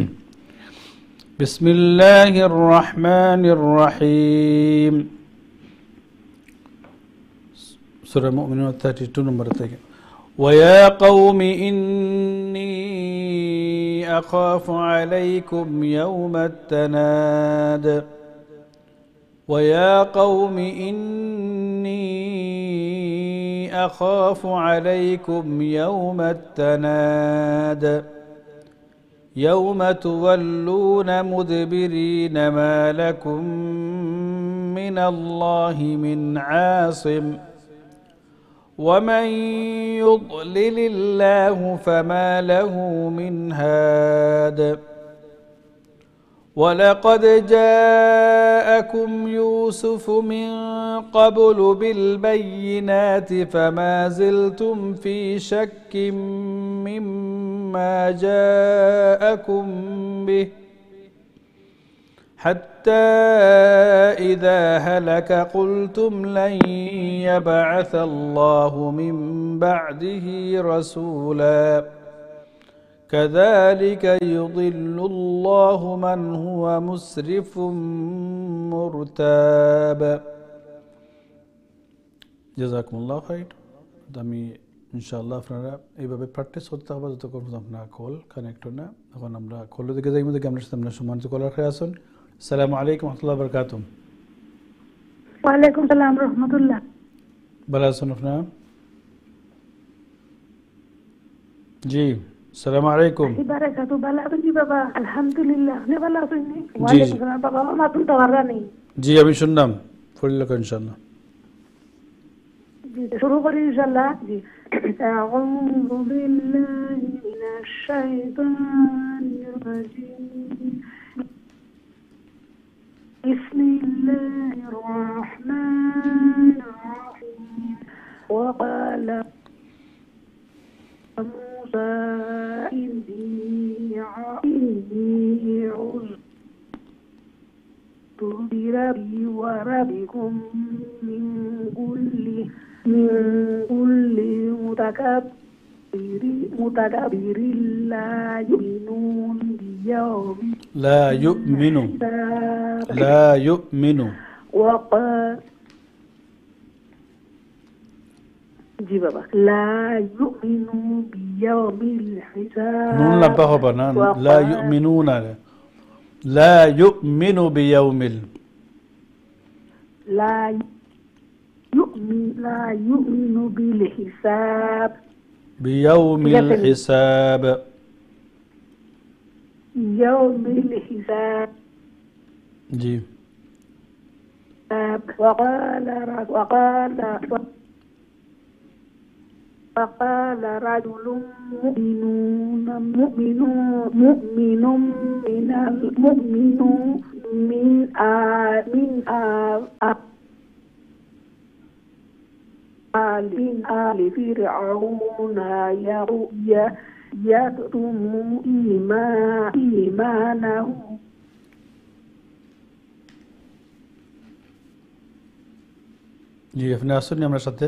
বিসমিল্লাহির রহমানির রহিম সূরা মুমিনুন thirty-two নম্বর থেকে ويا قوم إني أخاف عليكم يوم التناد ويا قوم إني أخاف عليكم يوم التناد يوم تولون مدبرين ما لكم من الله من عاصم ومن يضلل الله فما له من هاد ولقد جاءكم يوسف من قبل بالبينات فما زلتم في شك مما جاءكم به حتى إذا هلك قلتم لن يبعث الله من بعده رسولا كذلك يضل الله من هو مسرف مرتاب جزاكم الله خير আমি ইনশাআল্লাহ আপনারা এইভাবে প্র্যাকটিস করতে হবে যতক্ষণ আপনার কল কানেক্ট হয় না এখন আমরা কলের দিকে যাই মধ্যে আমরা সামনে সম্মানিত কলার খেয়ে আসুন আসসালামু আলাইকুম ওয়া রাহমাতুল্লাহি ওয়া বারাকাতুহু ওয়া আলাইকুম সালাম রাহমাতুল্লাহ ভালো আছেন আপনারা জি আসসালামু আলাইকুম বারাকাতু ভালো আছেন জি বাবা আলহামদুলিল্লাহ আপনি ভালো আছেন ওয়া আলাইকুম সালাম বাবা মা তুমি তো ভালো নেই জি আমি শুনলাম পড়লে ইনশাআল্লাহ জি শুরু করি ইনশাআল্লাহ জি আউযু বিল্লাহি মিনাশ শাইতানির রাজীম بسم الله الرحمن الرحيم وقال موسى إني عزت بربي وربكم من كل من كل متكبر متكبر لا يؤمنون بيوم لا يؤمن لا يؤمن وقال جي بابا لا يؤمن بيوم الحساب نون لا بخبنا لا يؤمنون لا يؤمن بيوم ال لا يؤمن لا يؤمن بالحساب بيوم الحساب يوم الحساب جي وقال وقال وقال رجل مؤمن مؤمن مؤمن من المؤمن من آل من آل آل من آل فرعون يكتم إيمانه জি আপনি আসুন আমরা সাথে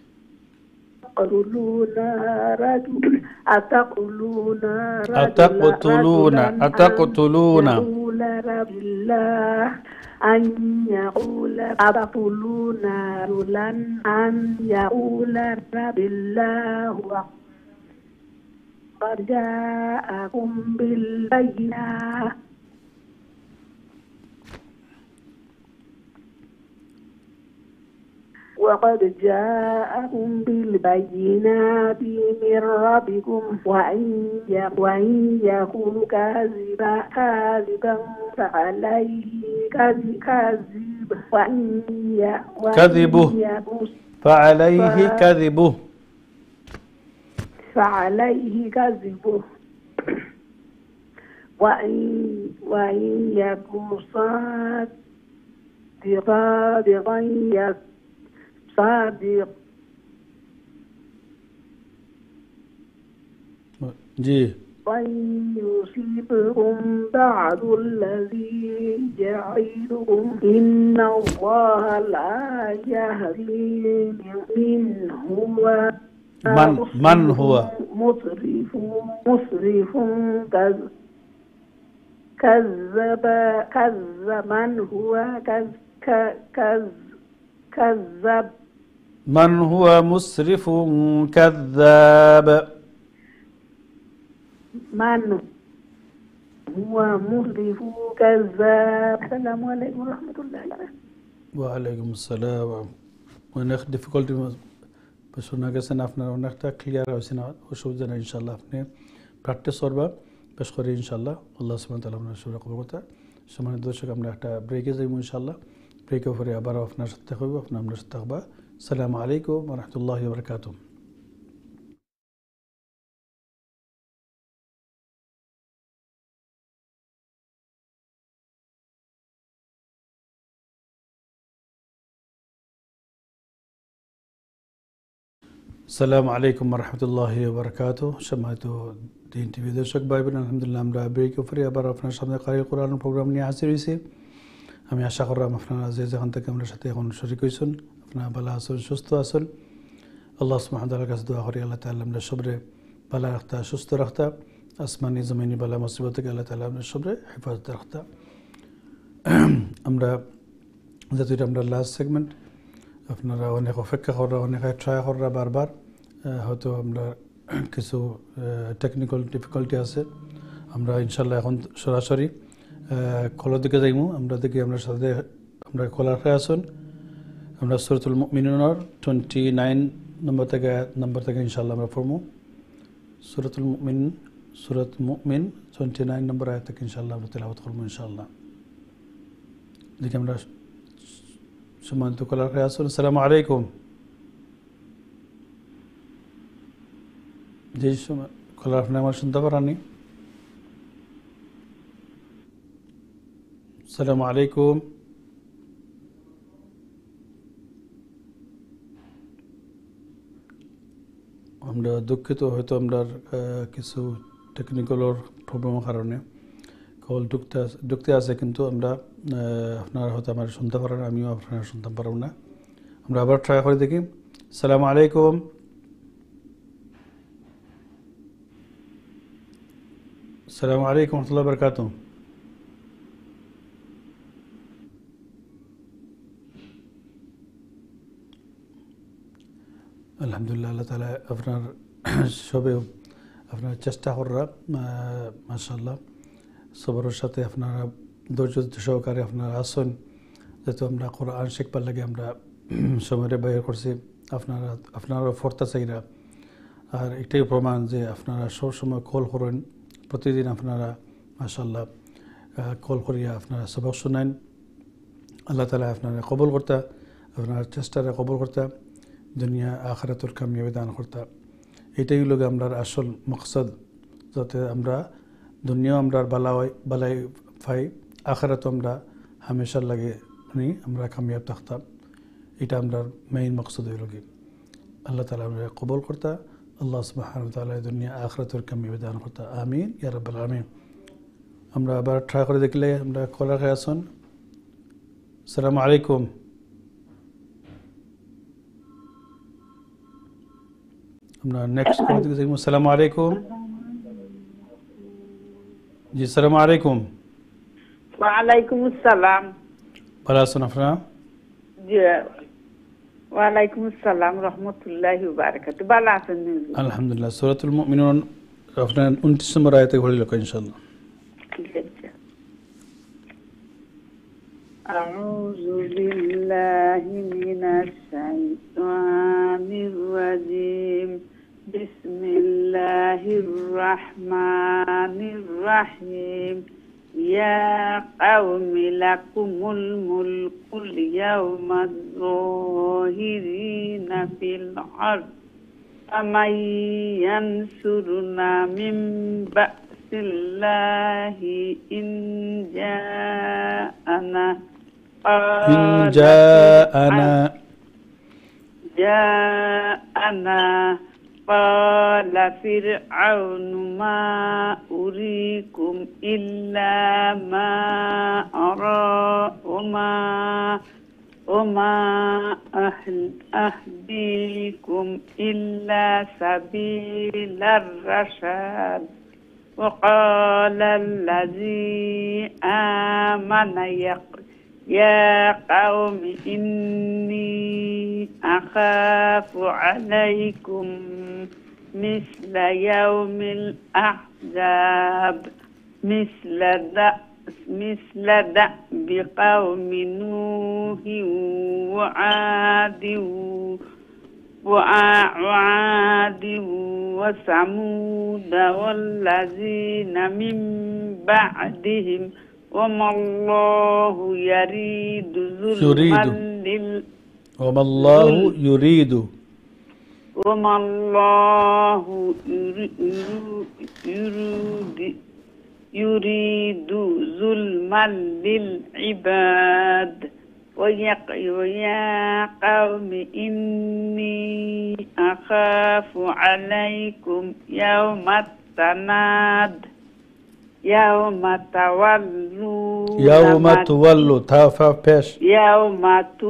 أتقتلون رجل أتقتلون أتقتلون أتقتلون يقول رب الله أن يقول أتقتلون رجلا أن يقول رب الله قد جاءكم بالبينات وقد جاءكم بالبينات من ربكم وإن يكن كاذبا كاذبا فعليه كذب وإن كذبه فعليه كذبه فعليه كذبه وإن وإن يكن صادقا بغير जी فيصيبهم بعض الذي يعدهم إن الله لا يهدي من هو من من هو مسرف مسرف كذب كذب كذب من هو كذب كذب من هو مسرف كذاب من هو مسرف كذاب السلام عليكم ورحمة الله وبركاته وعليكم السلام অনেক ডিফিকাল্টি শোনা গেছেন আপনার অনেকটা ক্লিয়ার হয়েছে না অসুবিধা নেই ইনশাল্লাহ আপনি প্র্যাকটিস করবা বেশ করে ইনশাল্লাহ আল্লাহ সুবহানাহু ওয়া তাআলা আপনার সুরা কবুল করতে সম্মানিত দর্শক আমরা একটা ব্রেকে যাইব ইনশাল্লাহ ব্রেকের পরে আবার আপনার সাথে হইব আপনার আমরা সাথে থাকবা আসসালামু আলাইকুম ওয়া রাহমাতুল্লাহি ওয়া বারাকাতুহু আসসালামু আলাইকুম ওয়া রাহমাতুল্লাহি ওয়া বারাকাতুহু সম্মানিত দিন টিভি দর্শক ভাই বোন আলহামদুলিল্লাহ আমরা ব্রেকের পরে আবার আপনার সামনে কারিল কোরআন প্রোগ্রাম নিয়ে হাজির হয়েছি আমি আশা করলাম আপনারা যে যেখান থেকে আমার সাথে এখন শরীক হয়েছেন আপনারা ভালো আছেন সুস্থ আছেন আল্লাহ সুবহানাহু ওয়া তাআলার কাছে দোয়া করি আল্লাহ তাআলা আমরা সবরে ভালো রাখতা সুস্থ রাখতা আসমানি জমিনি বালা মুসিবত থেকে আল্লাহ তাআলা আমরা সবরে হেফাজত রাখতা আমরা যেহেতু এটা আমরা লাস্ট সেগমেন্ট আপনারা অনেক অপেক্ষা করা অনেক ট্রাই করা বারবার হয়তো আমরা কিছু টেকনিক্যাল ডিফিকাল্টি আছে আমরা ইনশাল্লাহ এখন সরাসরি কলের দিকে যাইমু আমরা দেখি আমরা সাথে আমরা কলার খাই আসুন আমরা সূরাতুল মুমিনুনের টোয়েন্টি নাইন নম্বর থেকে নম্বর থেকে ইনশাল্লাহ আমরা পড়বো সূরাতুল মুমিন সূরাত মুমিন টোয়েন্টি নাইন নম্বর আয়াত থেকে ইনশাল্লাহ আমরা তেলাওয়াত করবো ইনশাল্লাহ দেখি আমরা সম্মানিত কলার খাই আসুন আসসালামু আলাইকুম জি কলার আপনি আমার শুনতে পারানি আসসালামু আলাইকুম আমরা দুঃখিত হয়তো আমরা কিছু টেকনিক্যালের প্রবলেমের কারণে কল ঢুকতে ঢুকতে আছে কিন্তু আমরা আপনারা হয়তো আমার শুনতে পারেন আমিও আপনারা শুনতে পারব না আমরা আবার ট্রাই করে দেখি আসসালামু আলাইকুম আসসালামু আলাইকুম ওয়া রাহমাতুল্লাহি ওয়া বারাকাতুহু আলহামদুলিল্লাহ আল্লাহ তাআলা আপনার সবে আপনার চেষ্টা করা মাশাআল্লাহ সবরের সাথে আপনারা ধৈর্য সহকারে আপনারা আসুন যেহেতু আমরা কোরআন শিখবার লাগে আমরা সময় ব্যয় করছি আপনারা আপনারা ফোরতা চাইরা আর এটাই প্রমাণ যে আপনারা সবসময় কল করেন প্রতিদিন আপনারা মাশাআল্লাহ কল করিয়া আপনারা সবক শুনেন আল্লাহ তাআলা আপনারা কবুল করতা আপনার চেষ্টাটা কবুল করতা দুনিয়া আখিরাতুল কামিয়াবি দান করতা এটাই হলো আমরা আসল মকসদ যাতে আমরা দুনিয়াও আমরা বালাই বালাই পাই আখিরাতও আমরা হামেশার লাগে নি আমরা কামিয়াব থাকতাম এটা আমরা মেইন মকসদ হইল কি আল্লাহ তাআলা আমরা কবুল করতা আল্লাহ সুবহানাহু ওয়া তাআলা দুনিয়া আখিরাতুল কামিয়াবি দান করতা আমিন ইয়া রাব্বাল আলামিন আমরা আবার ট্রাই করে দেখলে আমরা কলার খাই আসুন আসসালামু আলাইকুম আমরা নেক্সট কল দিকে যাই আসসালামু আলাইকুম জি আসসালামু আলাইকুম ওয়া আলাইকুম আসসালাম ভালো আছেন আপনারা জি ওয়া আলাইকুম আসসালাম রাহমাতুল্লাহি ওয়া বারাকাতুহু ভালো আছেন আলহামদুলিল্লাহ সূরাতুল মুমিনুন আপনার উনত্রিশ নম্বর আয়াতে পড়ি লোক ইনশাআল্লাহ আউযু বিল্লাহি মিনাশ শাইতানির রাজিম বিসমিল্লাহির রাহমানির রাহিম ইয়া কাওমি লাকুমুল মুলকুল ইয়াওমা যাহিরিনা ফিল আরদ আমান ইয়ানসুরুনা মিন বা'সিল্লাহি ইন জাআনা ইন জাআনা جاءنا قال فرعون ما أريكم إلا ما أرى وما وما أهل أهديكم إلا سبيل الرشاد وقال الذي آمن يا قوم إني أخاف عليكم مثل يوم الأحزاب مثل مثل دأب قوم نوح وعاد وعاد وثمود والذين من بعدهم وما الله يريد ظلما لل وما الله يريد وما الله يريد يريد ظلما للعباد ويا قوم إني أخاف عليكم يوم التناد يوم تولون يوم تولوا تافا بيش يوم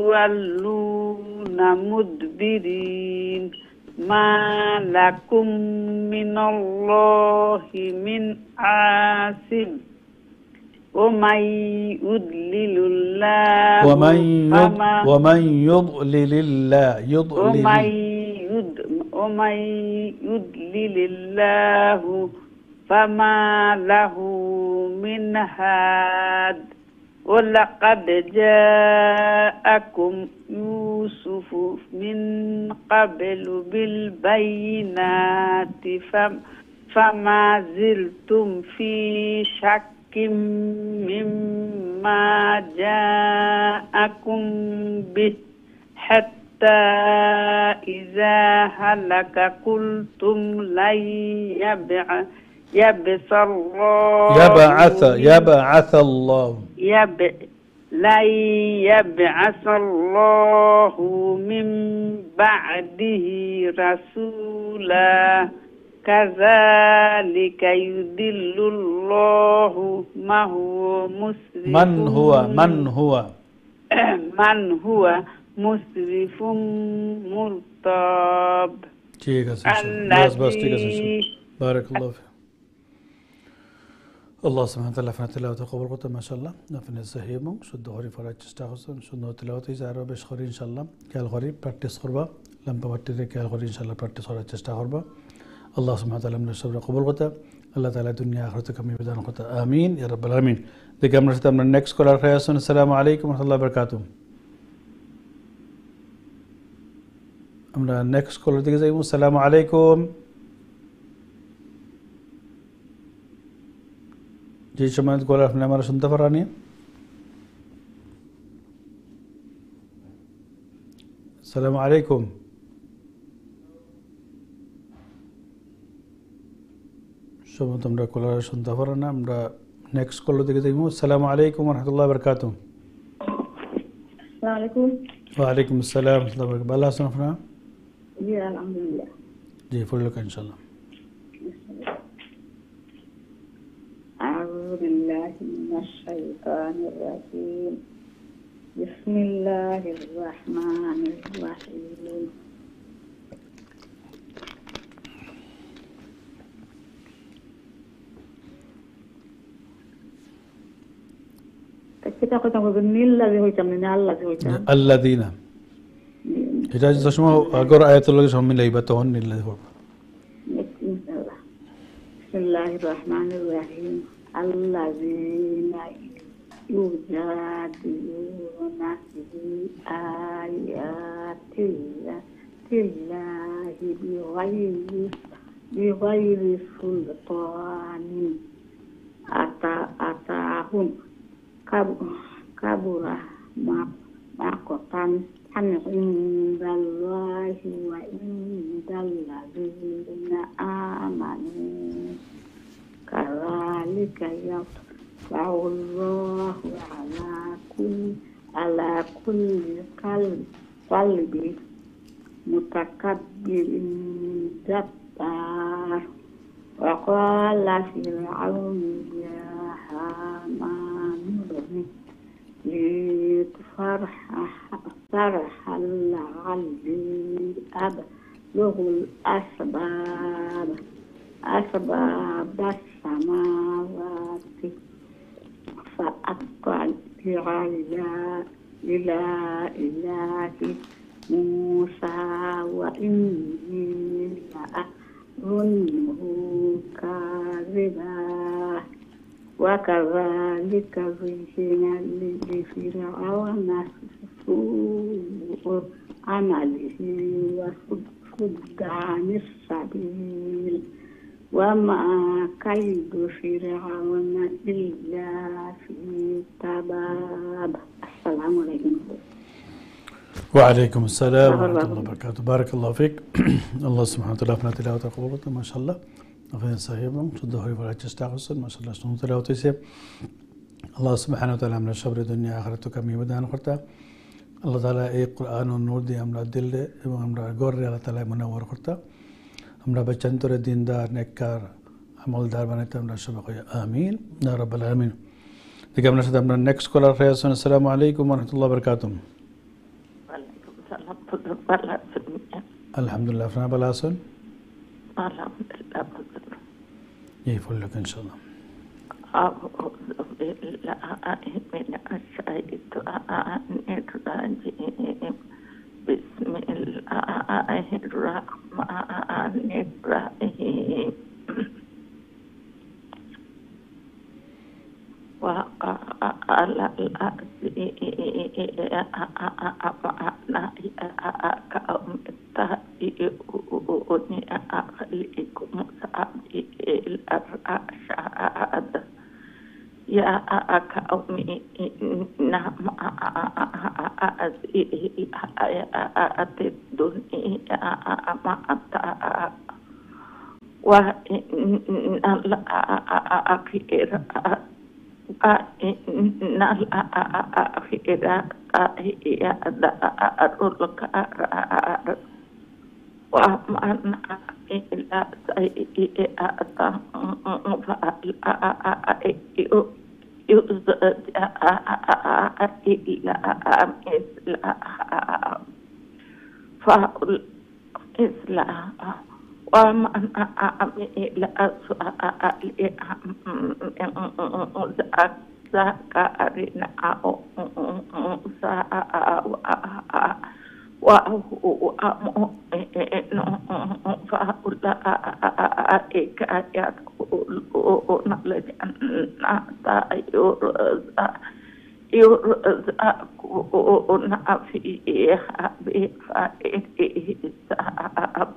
تولون مدبرين ما لكم من الله من عاصم ومن يضلل الله ومن يض ومن يضلل الله يضلل ومن يض ومن يضلل الله فما له من هاد ولقد جاءكم يوسف من قبل بالبينات فما زلتم في شك مما جاءكم به حتى إذا هلك قلتم لن يبعث يبعث الله يبعث يبعث الله يب لن يبعث الله من بعده رسولا كذلك يضل الله ما هو مسرف من هو من هو من هو مسرف مرتاب ঠিক আছে بس بس ঠিক আছে بارك الله فيك الله سبحانه وتعالى فنا تلاوة قبول قطة ما شاء الله نفنا الزهيمو شد غريب فرات تستحسن شد نو تلاوة يزارو بش خوري إن شاء الله كال غريب practice خربا لما بتري كال غريب إن شاء الله practice فرات تستحربا الله سبحانه وتعالى من الشر قبول قطة الله تعالى الدنيا آخرتك كم يبدأ قطة آمين يا رب العالمين دكان مرتب من next caller خياسون السلام عليكم ورحمة الله وبركاته أمنا next caller ديك زيمو السلام عليكم जी शमात कॉलर आपने हमारा सुनता फरानी अस्सलाम वालेकुम शमात हमरा कॉलर सुनता फराना हमरा नेक्स्ट कॉलर देखे जाइमो अस्सलाम वालेकुम व रहमतुल्लाहि व बरकातहू अस्सलाम वालेकुम वालेकुम अस्सलाम व रहमतुल्लाहि व बरकातहू सुनफना जी अल्हम्दुलिल्लाह जी फुल का इंशाल्लाह أعوذ بالله من الشيطان الرجيم بسم الله الرحمن الرحيم kita kata begini lah dia macam ni Allah dia macam الذين إذا تسمعوا أقرأ آية الله سبحانه لا يبتون إلا هو بسم الله الرحمن الرحيم الذين يجادلون في آيات الله بغير بغير سلطان أتاهم كبر مقتا عند الله وعند الذين آمنوا كذلك يطبع الله على كل على كل قلب متكبر جبار وقال فرعون يا هامان ابن لي صرحا صرحا لعلي أبلغ الأسباب أسباب السماوات فأطلع إلى إلى إله موسى وإني لأظنه كاذبا وكذلك زين لفرعون سوء عمله وصد عن السبيل وما كيد فرعون إلا في تباب. السلام عليكم. وعليكم السلام ورحمة الله وبركاته. بارك الله فيك. الله سبحانه وتعالى أفنى تلاوة قبولته ما شاء الله. أفنى صحيحهم شد هوري فرع تستعقصن ما شاء الله شنو تلاوة يسيب. الله سبحانه وتعالى من الشبر الدنيا آخرته كم يبدأ نخرته. الله تعالى أي قرآن والنور دي أمر الدل أمر الجور الله تعالى منور خرته. أمر بچنتر الدين دار نكار عمل دار بنت أمر الشبق آمين يا رب العالمين. دكتور نشد أمر next caller رئيسنا السلام عليكم ورحمة الله وبركاته. الحمد لله فنا بلاسون الحمد لله يفعل لك إن شاء الله. أعوذ بالله من الشيطان الرجيم بسم الله الرحمن الرحيم وقال الذين آمنوا يا قوم اتبعوني أهدكم سبيل الرشاد يا قوم إنما هذه الحياة الدنيا متاع وإن الآخرة وإن الآخرة هي دار القرار ومن عمل سيئة فلا يجزى إلا مثلها فمثلها ومن عمل صالحا من ذكر أو أنثى وهو مؤمن فأولئك يدخلون الجنة يرزقون فيها بغير حساب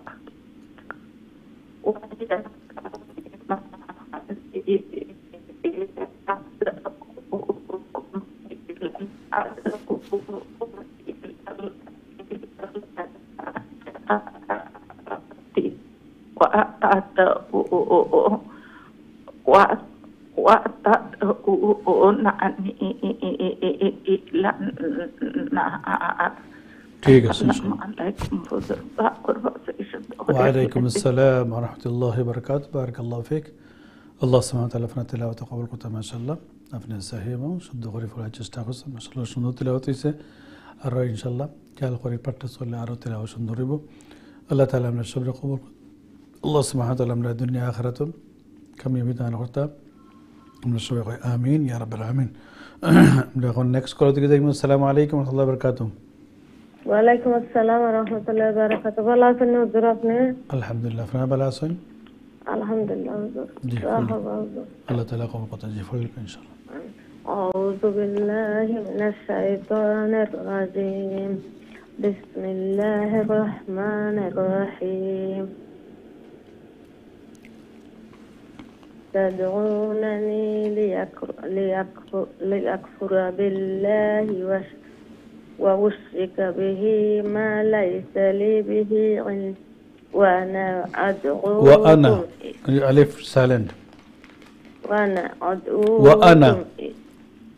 وتدعون عني إلى النار. السلام عليكم وعليكم السلام ورحمة الله وبركاته. بارك الله فيك. الله سبحانه وتعالى فنا تلاوة قبول قطع ما شاء الله أفنى سهيمة شد غريب ولا تستغرس ما شاء الله شنو تلاوة يسه الرأي إن شاء الله كال قريب بترس ولا أرو تلاوة شنو ريبو الله تعالى من الشبر قبول الله سبحانه وتعالى من الدنيا آخرة كم يميتنا نقطة من الشبر آمين يا رب العالمين. نقول next call تيجي السلام عليكم ورحمة الله وبركاته. وعليكم السلام ورحمة الله وبركاته. بلا سنة ودراسنا. الحمد لله فنا بلا سن. الحمد لله. الله تعالى قوم قطع جفرك إن شاء الله. أعوذ بالله من الشيطان الرجيم. بسم الله الرحمن الرحيم. تدعونني ليكفر, ليكفر, ليكفر بالله وأشرك به ما ليس لي به علم وأنا أدعوكم وأنا ألف سالند وأنا أدعوكم وأنا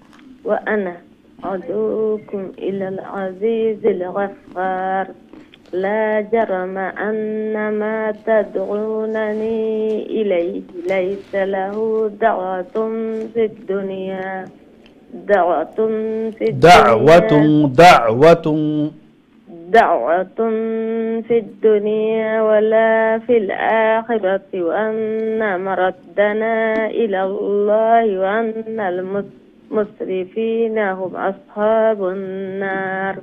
وأنا أدعوكم إلى العزيز الغفار لا جرم أن ما تدعونني إليه ليس له دعوة في الدنيا دعوة في دعوة الدنيا دعوة دعوة في الدنيا ولا في الآخرة وأن مردنا إلى الله وأن المسرفين هم أصحاب النار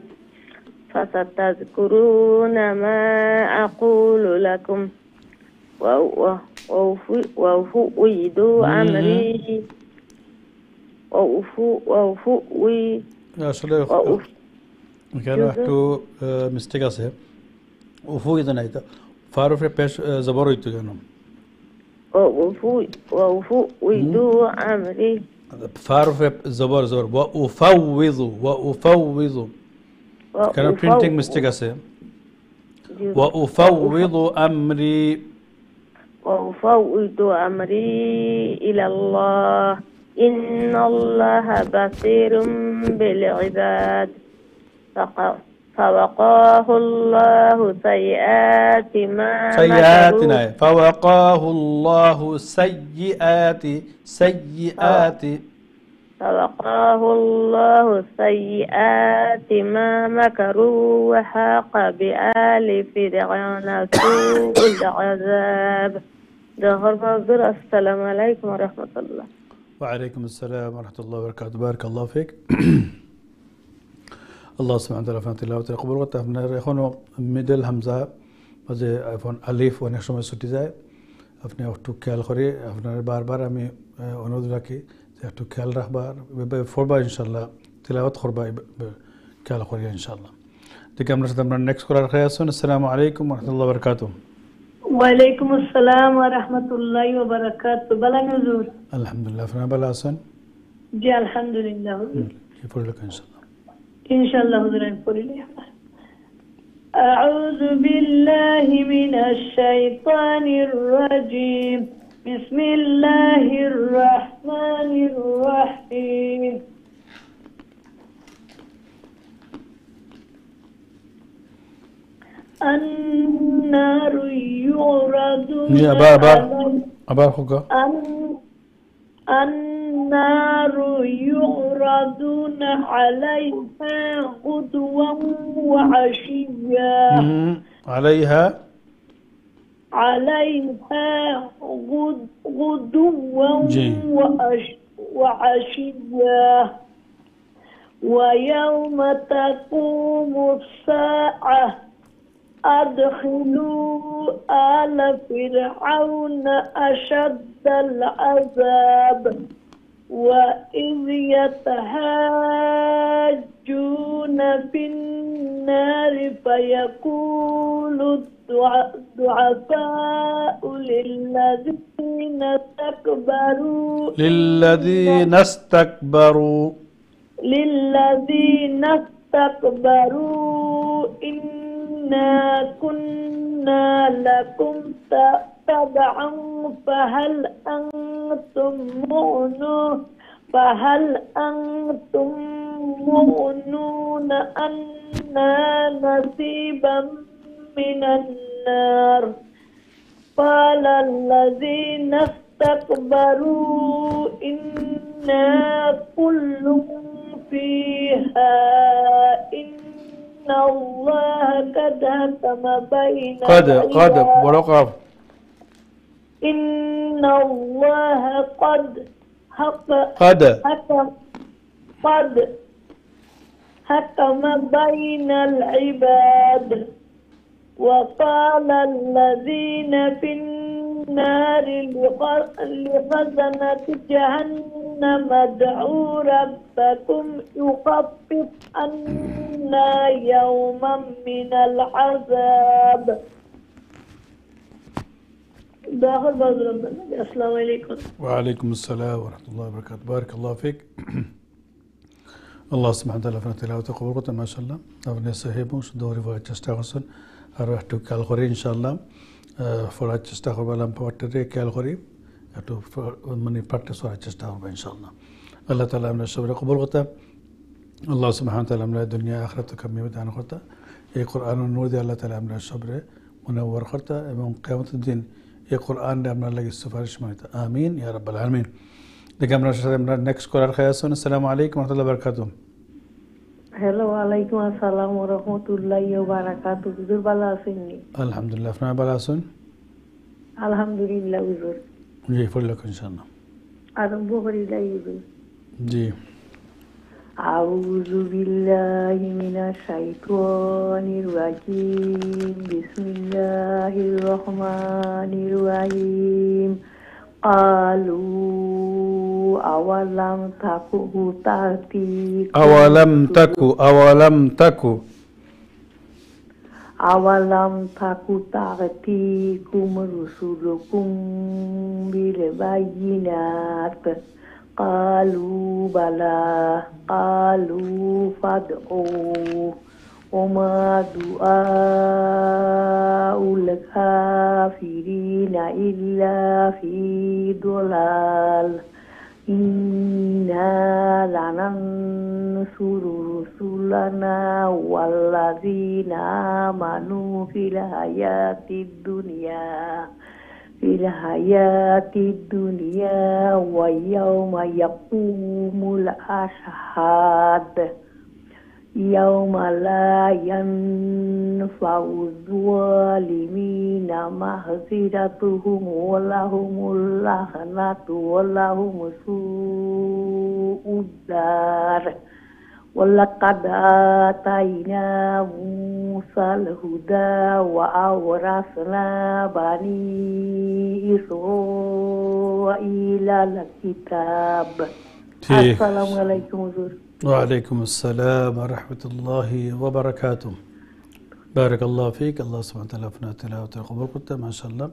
فستذكرون ما أقول لكم وأفوض أمري وأفوض يا شلون كانوا يحكوا مستيق আছে وفوق না এটা ফারুফে পেশ জবর হইতো কেন وأفوض أمري ফারুফে জবর জবর وأفوض وأفوض كان printing mistake আছে وأفوض أمري وأفوض أمري إلى الله إن الله بصير بالعباد فوقاه الله سيئات ما سيئاتنا فوقاه الله سيئات سيئات فوقاه الله سيئات ما مكروا وحاق بآل فرعون سوء العذاب. السلام عليكم ورحمة الله. وعليكم السلام ورحمة الله وبركاته. بارك الله فيك. الله سبحانه وتعالى فان تلاوة قبول وتفنا يخونو ميدل همزة بزي افون الف ونشوم سوتي زي افني افتو كيال خوري افنا بار بار امي اونود راكي افتو كيال رخبار فوربا ان شاء الله تلاوة خربا كيال خوري ان شاء الله. ديك امنا ستمنا نكست قرار خياسون. السلام عليكم ورحمة الله وبركاته. وعليكم السلام ورحمة الله وبركاته. بلا نزول. الحمد لله. فنا بلا حسن. جي الحمد لله. كيف لك ان شاء الله. إن شاء الله هدرين. أعوذ بالله من الشيطان الرجيم. بسم الله الرحمن الرحيم. النار يعرضون أبا أبا أبا خوكا النار يعرضون عليها غدوا وعشيا عليها عليها غدوا وعشيا ويوم تقوم الساعة أدخلوا آل فرعون أشد العذاب وإذ يتهاجون في النار فيقول الضعفاء للذين استكبروا للذين استكبروا للذين استكبروا إنا كنا لكم تبعا فهل أنتم مغنون فهل أنتم مغنون أنا نصيبا من النار قال الذين استكبروا إنا كل فيها إن الله قد حكم بين قد قد برقب إن الله قد قد حكم قد حكم بين العباد وقال الذين في النار لخزنة جهنم ادعوا ربكم يخفف عنا يوما من العذاب. داخل بعض ربنا. السلام عليكم. وعليكم السلام ورحمة الله وبركاته. بارك الله فيك. الله سبحانه وتعالى فان تلاوة قبول قطع ما شاء الله أبني صحيبون دوري فوق تستغسن أروح تو كالخوري إن شاء الله فوق تستغفر بالام بوتري كالخوري أتو مني بارتس فوق تستغفر إن شاء الله. الله تعالى من الشبر قبول قطع الله سبحانه وتعالى من الدنيا آخرة كم يبدأ عن قطع এই কোরআনের নূর দিয়ে আল্লাহ তাআলা আমরা সবরে মুনাওয়ার করতা এবং কিয়ামতের দিন এই কোরআন দিয়ে আমরা লাগি সুপারিশ মাইতা আমিন ইয়া রাব্বাল আলামিন। দেখি আমরা সাথে আমরা নেক্সট করার খায় আসুন। আসসালামু আলাইকুম ওয়া রাহমাতুল্লাহি ওয়া বারাকাতুহু। হ্যালো, ওয়ালাইকুম আসসালাম ওয়া রাহমাতুল্লাহি ওয়া বারাকাতুহু। হুজুর ভালো আছেন নি? আলহামদুলিল্লাহ, আপনারা ভালো আছেন? আলহামদুলিল্লাহ হুজুর। জি পড়লে ইনশাআল্লাহ। আরম্ভ করি যাই হুজুর। জি। আউযু বিল্লাহি মিনাশ শাইতানির রাজিম। বিসমিল্লাহির রহমানির রহিম। আলু আওয়ালাম তাকু তাতি আওয়ালাম তাকু আওয়ালাম তাকু awalam takutati kum rusulukum bil bayinat qalu bala qalu fad'u wama du'aul kafirina illa fi dolal inna lanansuru rusulana walladzina amanu fil hayatid dunya fil hayatid dunya wa yawma yaqumul ashhad yawma la yanfa'u zalimina mahziratuhum wa lahumul lahnatu wa lahum su'ud dar wa laqad atayna musal huda wa awrasna bani israila al-kitab. Assalamualaikum Huzur. وعليكم السلام ورحمة الله وبركاته. بارك الله فيك. الله سبحانه وتعالى أفنى تلاوة قبول قلت ما شاء الله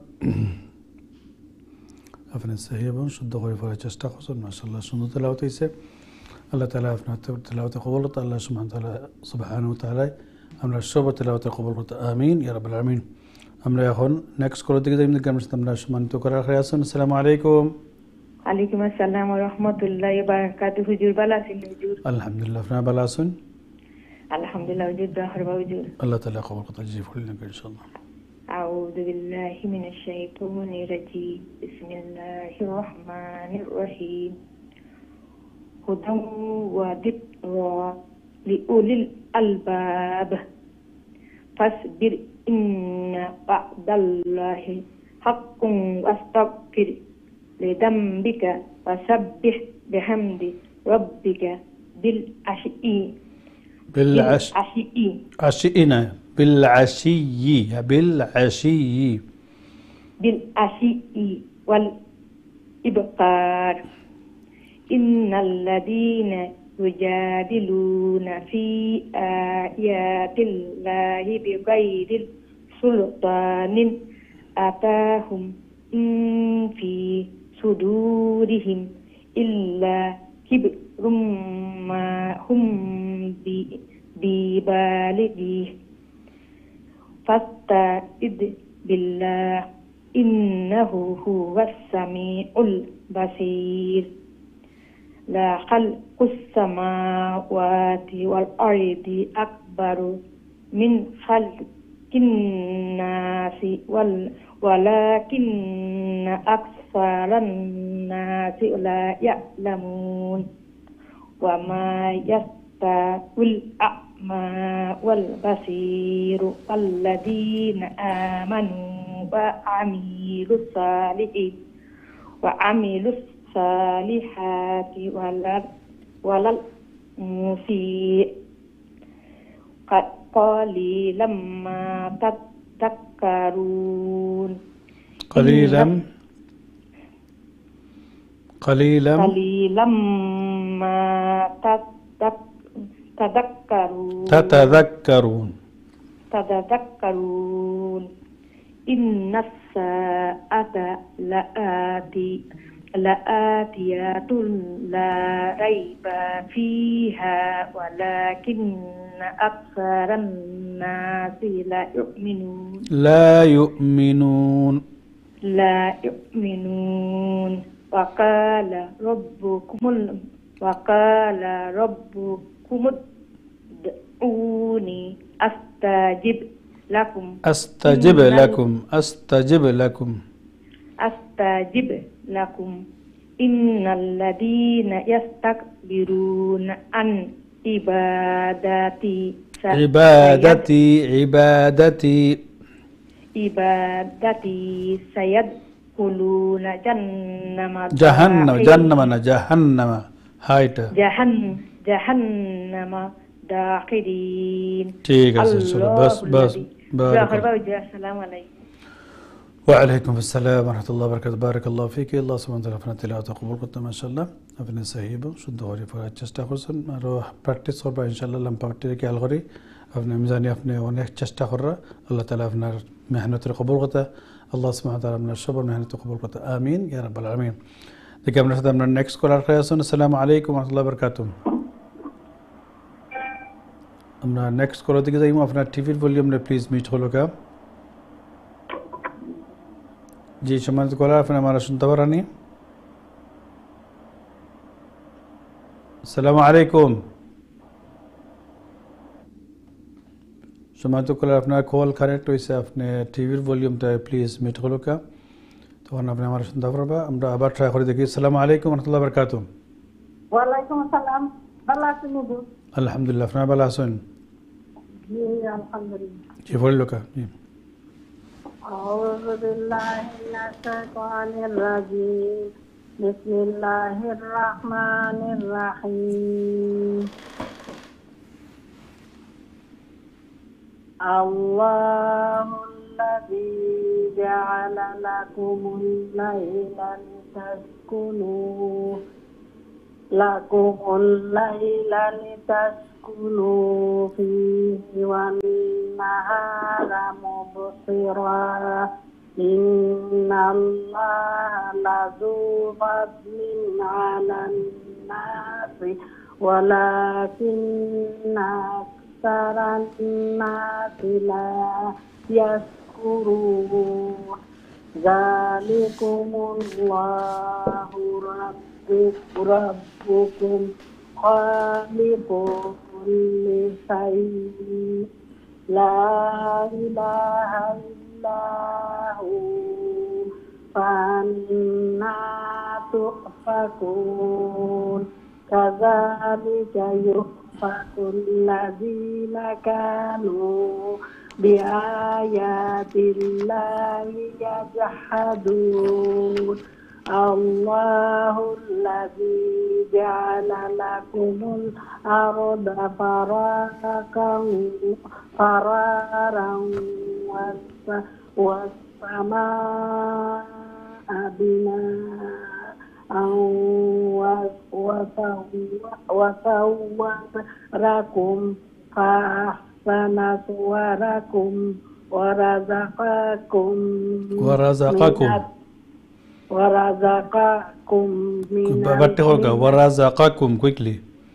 أفنى السهيبون شد غير فرج استخصر ما شاء الله شنو تلاوة يسيب الله تعالى أفنى تلاوة قبول قلت الله سبحانه وتعالى سبحانه وتعالى أمر الشوبة تلاوة قبول قلت آمين يا رب العالمين. أمر يا أخوان نكس كل دقيقة من الجمع استمنا شمان تكرر خياسون. السلام عليكم. ওয়ালাইকুম আসসালাম ওয়া রাহমাতুল্লাহি ওয়া বারাকাতুহু। হুজুর ভালো আছেন হুজুর? আলহামদুলিল্লাহ, আপনারা ভালো আছেন? আলহামদুলিল্লাহ হুজুর, দোয়া করব হুজুর। আল্লাহ তাআলা কবুল করতে জি ফুললেন ইনশাআল্লাহ। আউযু বিল্লাহি মিনাশ শাইতানির রাজিম। বিসমিল্লাহির রহমানির রহিম। হুদাম ওয়া যিকরা লিউলিল আলবাব ফাসবির ইন্না বা'দাল্লাহি হাক্কুন ওয়াস্তাগফির لذنبك وسبح بحمد ربك بالعشي بالعشي عشينا بالعشي بالعشي بالعشي والإبقار إن الذين يجادلون في آيات الله بغير سلطان أتاهم إن في صدورهم إلا كبر ما هم ببالغه فاستعذ بالله إنه هو السميع البصير. لا خلق السماوات والأرض أكبر من خلق الناس وال ولكن أكثر الناس لا يعلمون. وما يستوي الأعمى والبصير والذين آمنوا وعملوا الصالحات وعملوا الصالحات ولا المسيء قليلا ما تذكرون. قليلا قليلا قليلا ما تذكرون تتذكرون تتذكرون. إن الساعة لآتي لآتية لا ريب فيها ولكن أكثر الناس لا يؤمنون لا يؤمنون لا يؤمنون. وقال ربكم وقال ربكم ادعوني أستجب لكم أستجب إن لكم أستجب لكم أستجب لكم إن الذين يستكبرون عن عبادتي عبادتي عبادتي عبادتي سيدخلون جهنم جهنم داخرين. جهنم أنا جهنم هايت جهن جهنم داخرين. ठीक है إن شاء الله بس بس بارك الله. السلام عليكم. وعليكم السلام ورحمة الله وبركاته. بارك الله فيك. الله سبحانه وتعالى আপনার তেলাওয়াত কবুল করতে মাশাআল্লাহ। আপনি সাহিব শুদ্ধ করে পড়ার চেষ্টা করছেন আর প্র্যাকটিস করবা ইনশাআল্লাহ। লাম্পার্টির খেয়াল করি আপনি আমি জানি আপনি অনেক চেষ্টা করা আল্লাহ তাআলা আপনার মেহনতের কবুল করতে আল্লাহ সুবহানাহু ওয়া তাআলা আপনার সবার মেহনত কবুল করতে আমিন ইয়া রাব্বাল আলামিন। দেখি আপনার সাথে আমরা নেক্সট কলার খাই আসুন। আসসালামু আলাইকুম ওয়া রাহমাতুল্লাহি ওয়া বারাকাতুহু। আমরা নেক্সট কলার দিকে যাইমু। আপনার টিভির ভলিউমটা প্লিজ মিট হলো কা जी सम्मानित कॉलर आपने हमारा सुनता हुआ रानी अस्सलामु अलैकुम। सम्मानित कॉलर अपना कॉल करेक्ट হইছে আপনি টিভির ভলিউমটা প্লিজ মিট হলো কা তখন আপনি আমার শুনতে পারবা। আমরা আবার ট্রাই করে দেখি। আসসালামু আলাইকুম ওয়া রাহমাতুল্লাহি ওয়া বারাকাতুহু। ওয়া আলাইকুম আসসালাম। ভালো আছেন হুজুর? আলহামদুলিল্লাহ আপনি ভালো আছেন? জি আলহামদুলিল্লাহ। জি বললো কা জি أعوذ بالله من الشيطان الرجيم بسم الله الرحمن الرحيم الله الذي جعل لكم الليل لتسكنوا لكم الليل لتسكنوا فيه والنهار مبصرا إن الله لذو فضل على الناس ولكن أكثر الناس لا يشكرون ذلكم الله ربكم خالق كل شيء لا إله إلا هو فأنا تؤفكون كذلك يؤفك الذين كانوا بآيات الله يجحدون الله الذي جعل لكم الأرض فرارا فرارا والسماء بناء وصوركم فأحسن صوركم ورزقكم ورزقكم ورزقكم من ورزقكم quickly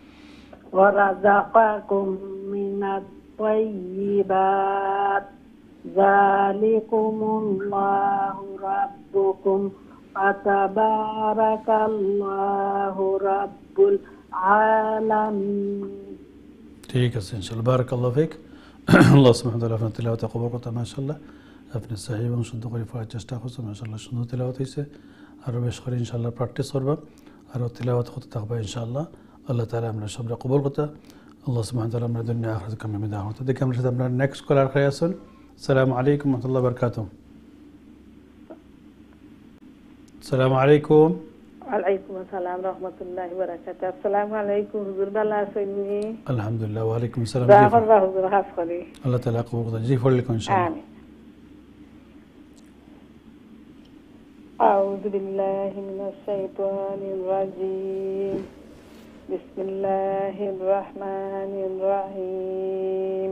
ورزقكم من الطيبات ذلكم الله ربكم فتبارك الله رب العالمين। ঠিক আছে ইনশাআল্লাহ। বারাকাল্লাহু ফিক। আল্লাহ সুবহানাহু ওয়া তাআলা আপনার তেলাওয়াত কবুল করতে মাশাআল্লাহ। আপনি সহিহ এবং শুদ্ধ করে পড়ার চেষ্টা করছেন মাশাআল্লাহ। সুন্দর তেলাওয়াত হয়েছে। আরও বেশ করে ইনশাআল্লাহ প্র্যাকটিস করবা আরও তেলাওয়াত হতে থাকবা ইনশাআল্লাহ। আল্লাহ তাআলা আমরা সবরা কবুল করতে আল্লাহ সুবহানাহু ওয়া তাআলা আমরা দুনিয়া আখিরাত কামিয়াবি দান করতে। দেখি আমরা সাথে আপনার নেক্সট কলার খাই আসুন। আসসালামু আলাইকুম ওয়া রাহমাতুল্লাহি ওয়া বারাকাতুহু। আসসালামু আলাইকুম। ওয়ালাইকুম আসসালাম রহমতুল্লাহি ওয়া বারাকাতুহু। আসসালামু আলাইকুম হুজুর ভালো আছেন? আলহামদুলিল্লাহ। ওয়া আলাইকুম আসসালাম। দোয়া করবা হুজুর খাস করে। আল্লাহ তাআলা কবুল করতে। জি পড়লেন ইনশাআল্লাহ। আমিন। أعوذ بالله من الشيطان الرجيم بسم الله الرحمن الرحيم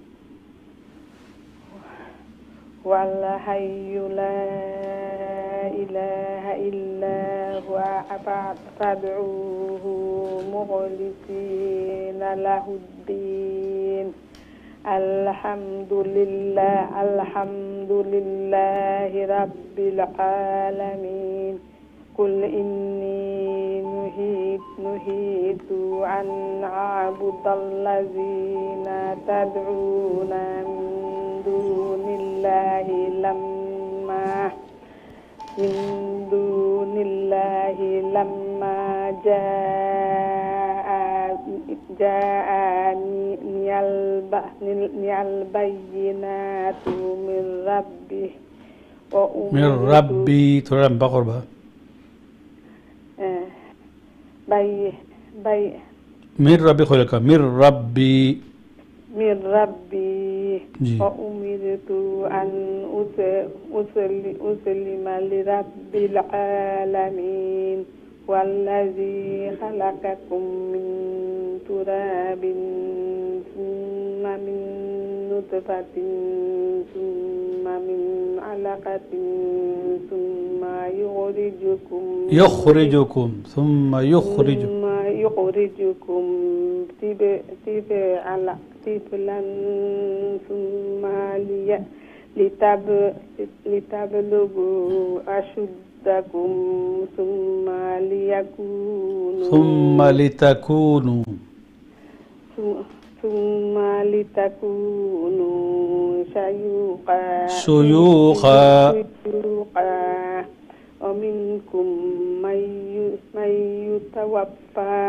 والحي لا إله إلا هو فادعوه مخلصين له الدين الحمد لله الحمد لله رب العالمين قل إني نهيت نهيت أن أعبد الذين تدعون من دون الله لما من دون الله لما جاء جاءني البينات من ربه من ربي ترى بقربها بي بي من ربي خلق من ربي من ربي وأمرت أن أسلم لرب العالمين والذي خلقكم من تراب ثم من نطفة ثم من علقة ثم يخرجكم يخرجكم ثم يخرج ثم يخرجكم طفلا ثم لتبلغوا أشدكم ثم ليكونوا ثم لتكونوا ثم لتكونوا شيوخا شيوخا ومنكم من يتوفى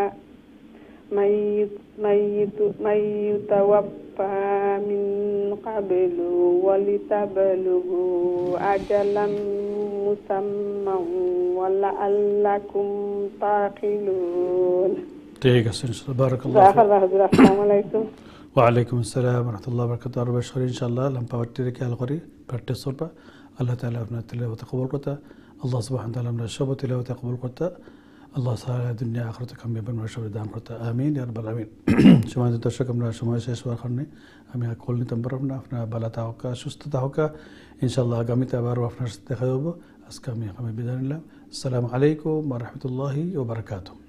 من يتوفى من قبل ولتبلغوا أجلا مسمى ولعلكم تعقلون. ঠিক আছে ইনশাআল্লাহ বারাকাল্লাহ আসসালামু আলাইকুম ওয়া আলাইকুম আসসালাম ওয়া রাহমাতুল্লাহি ওয়া বারাকাতুহু আরো বেশি ইনশাআল্লাহ লাম্পাওয়ারটি রেখে খেয়াল করি প্র্যাকটিস করবা আল্লাহ তাআলা আপনার তিলাওয়াত কবুল করতে আল্লাহ সুবহানাহু ওয়া তাআলা আপনার সব তিলাওয়াত কবুল করতে আল্লাহ তাআলা দুনিয়া আখিরাতে কামিয়াবি সব দান করতে আমিন ইয়া রাব্বাল আলামিন। সম্মানিত দর্শক আমরা সময় শেষ হওয়ার কারণে আমি আর কল নিতে পারব না। আপনার ভালো থাকা সুস্থ থাকা ইনশাআল্লাহ আগামীতে আবারও আপনার সাথে দেখা হবে। আজকে আমি আমি বিদায় নিলাম। আসসালামু আলাইকুম ওয়া রাহমাতুল্লাহি ওয়া বারাকাতুহু।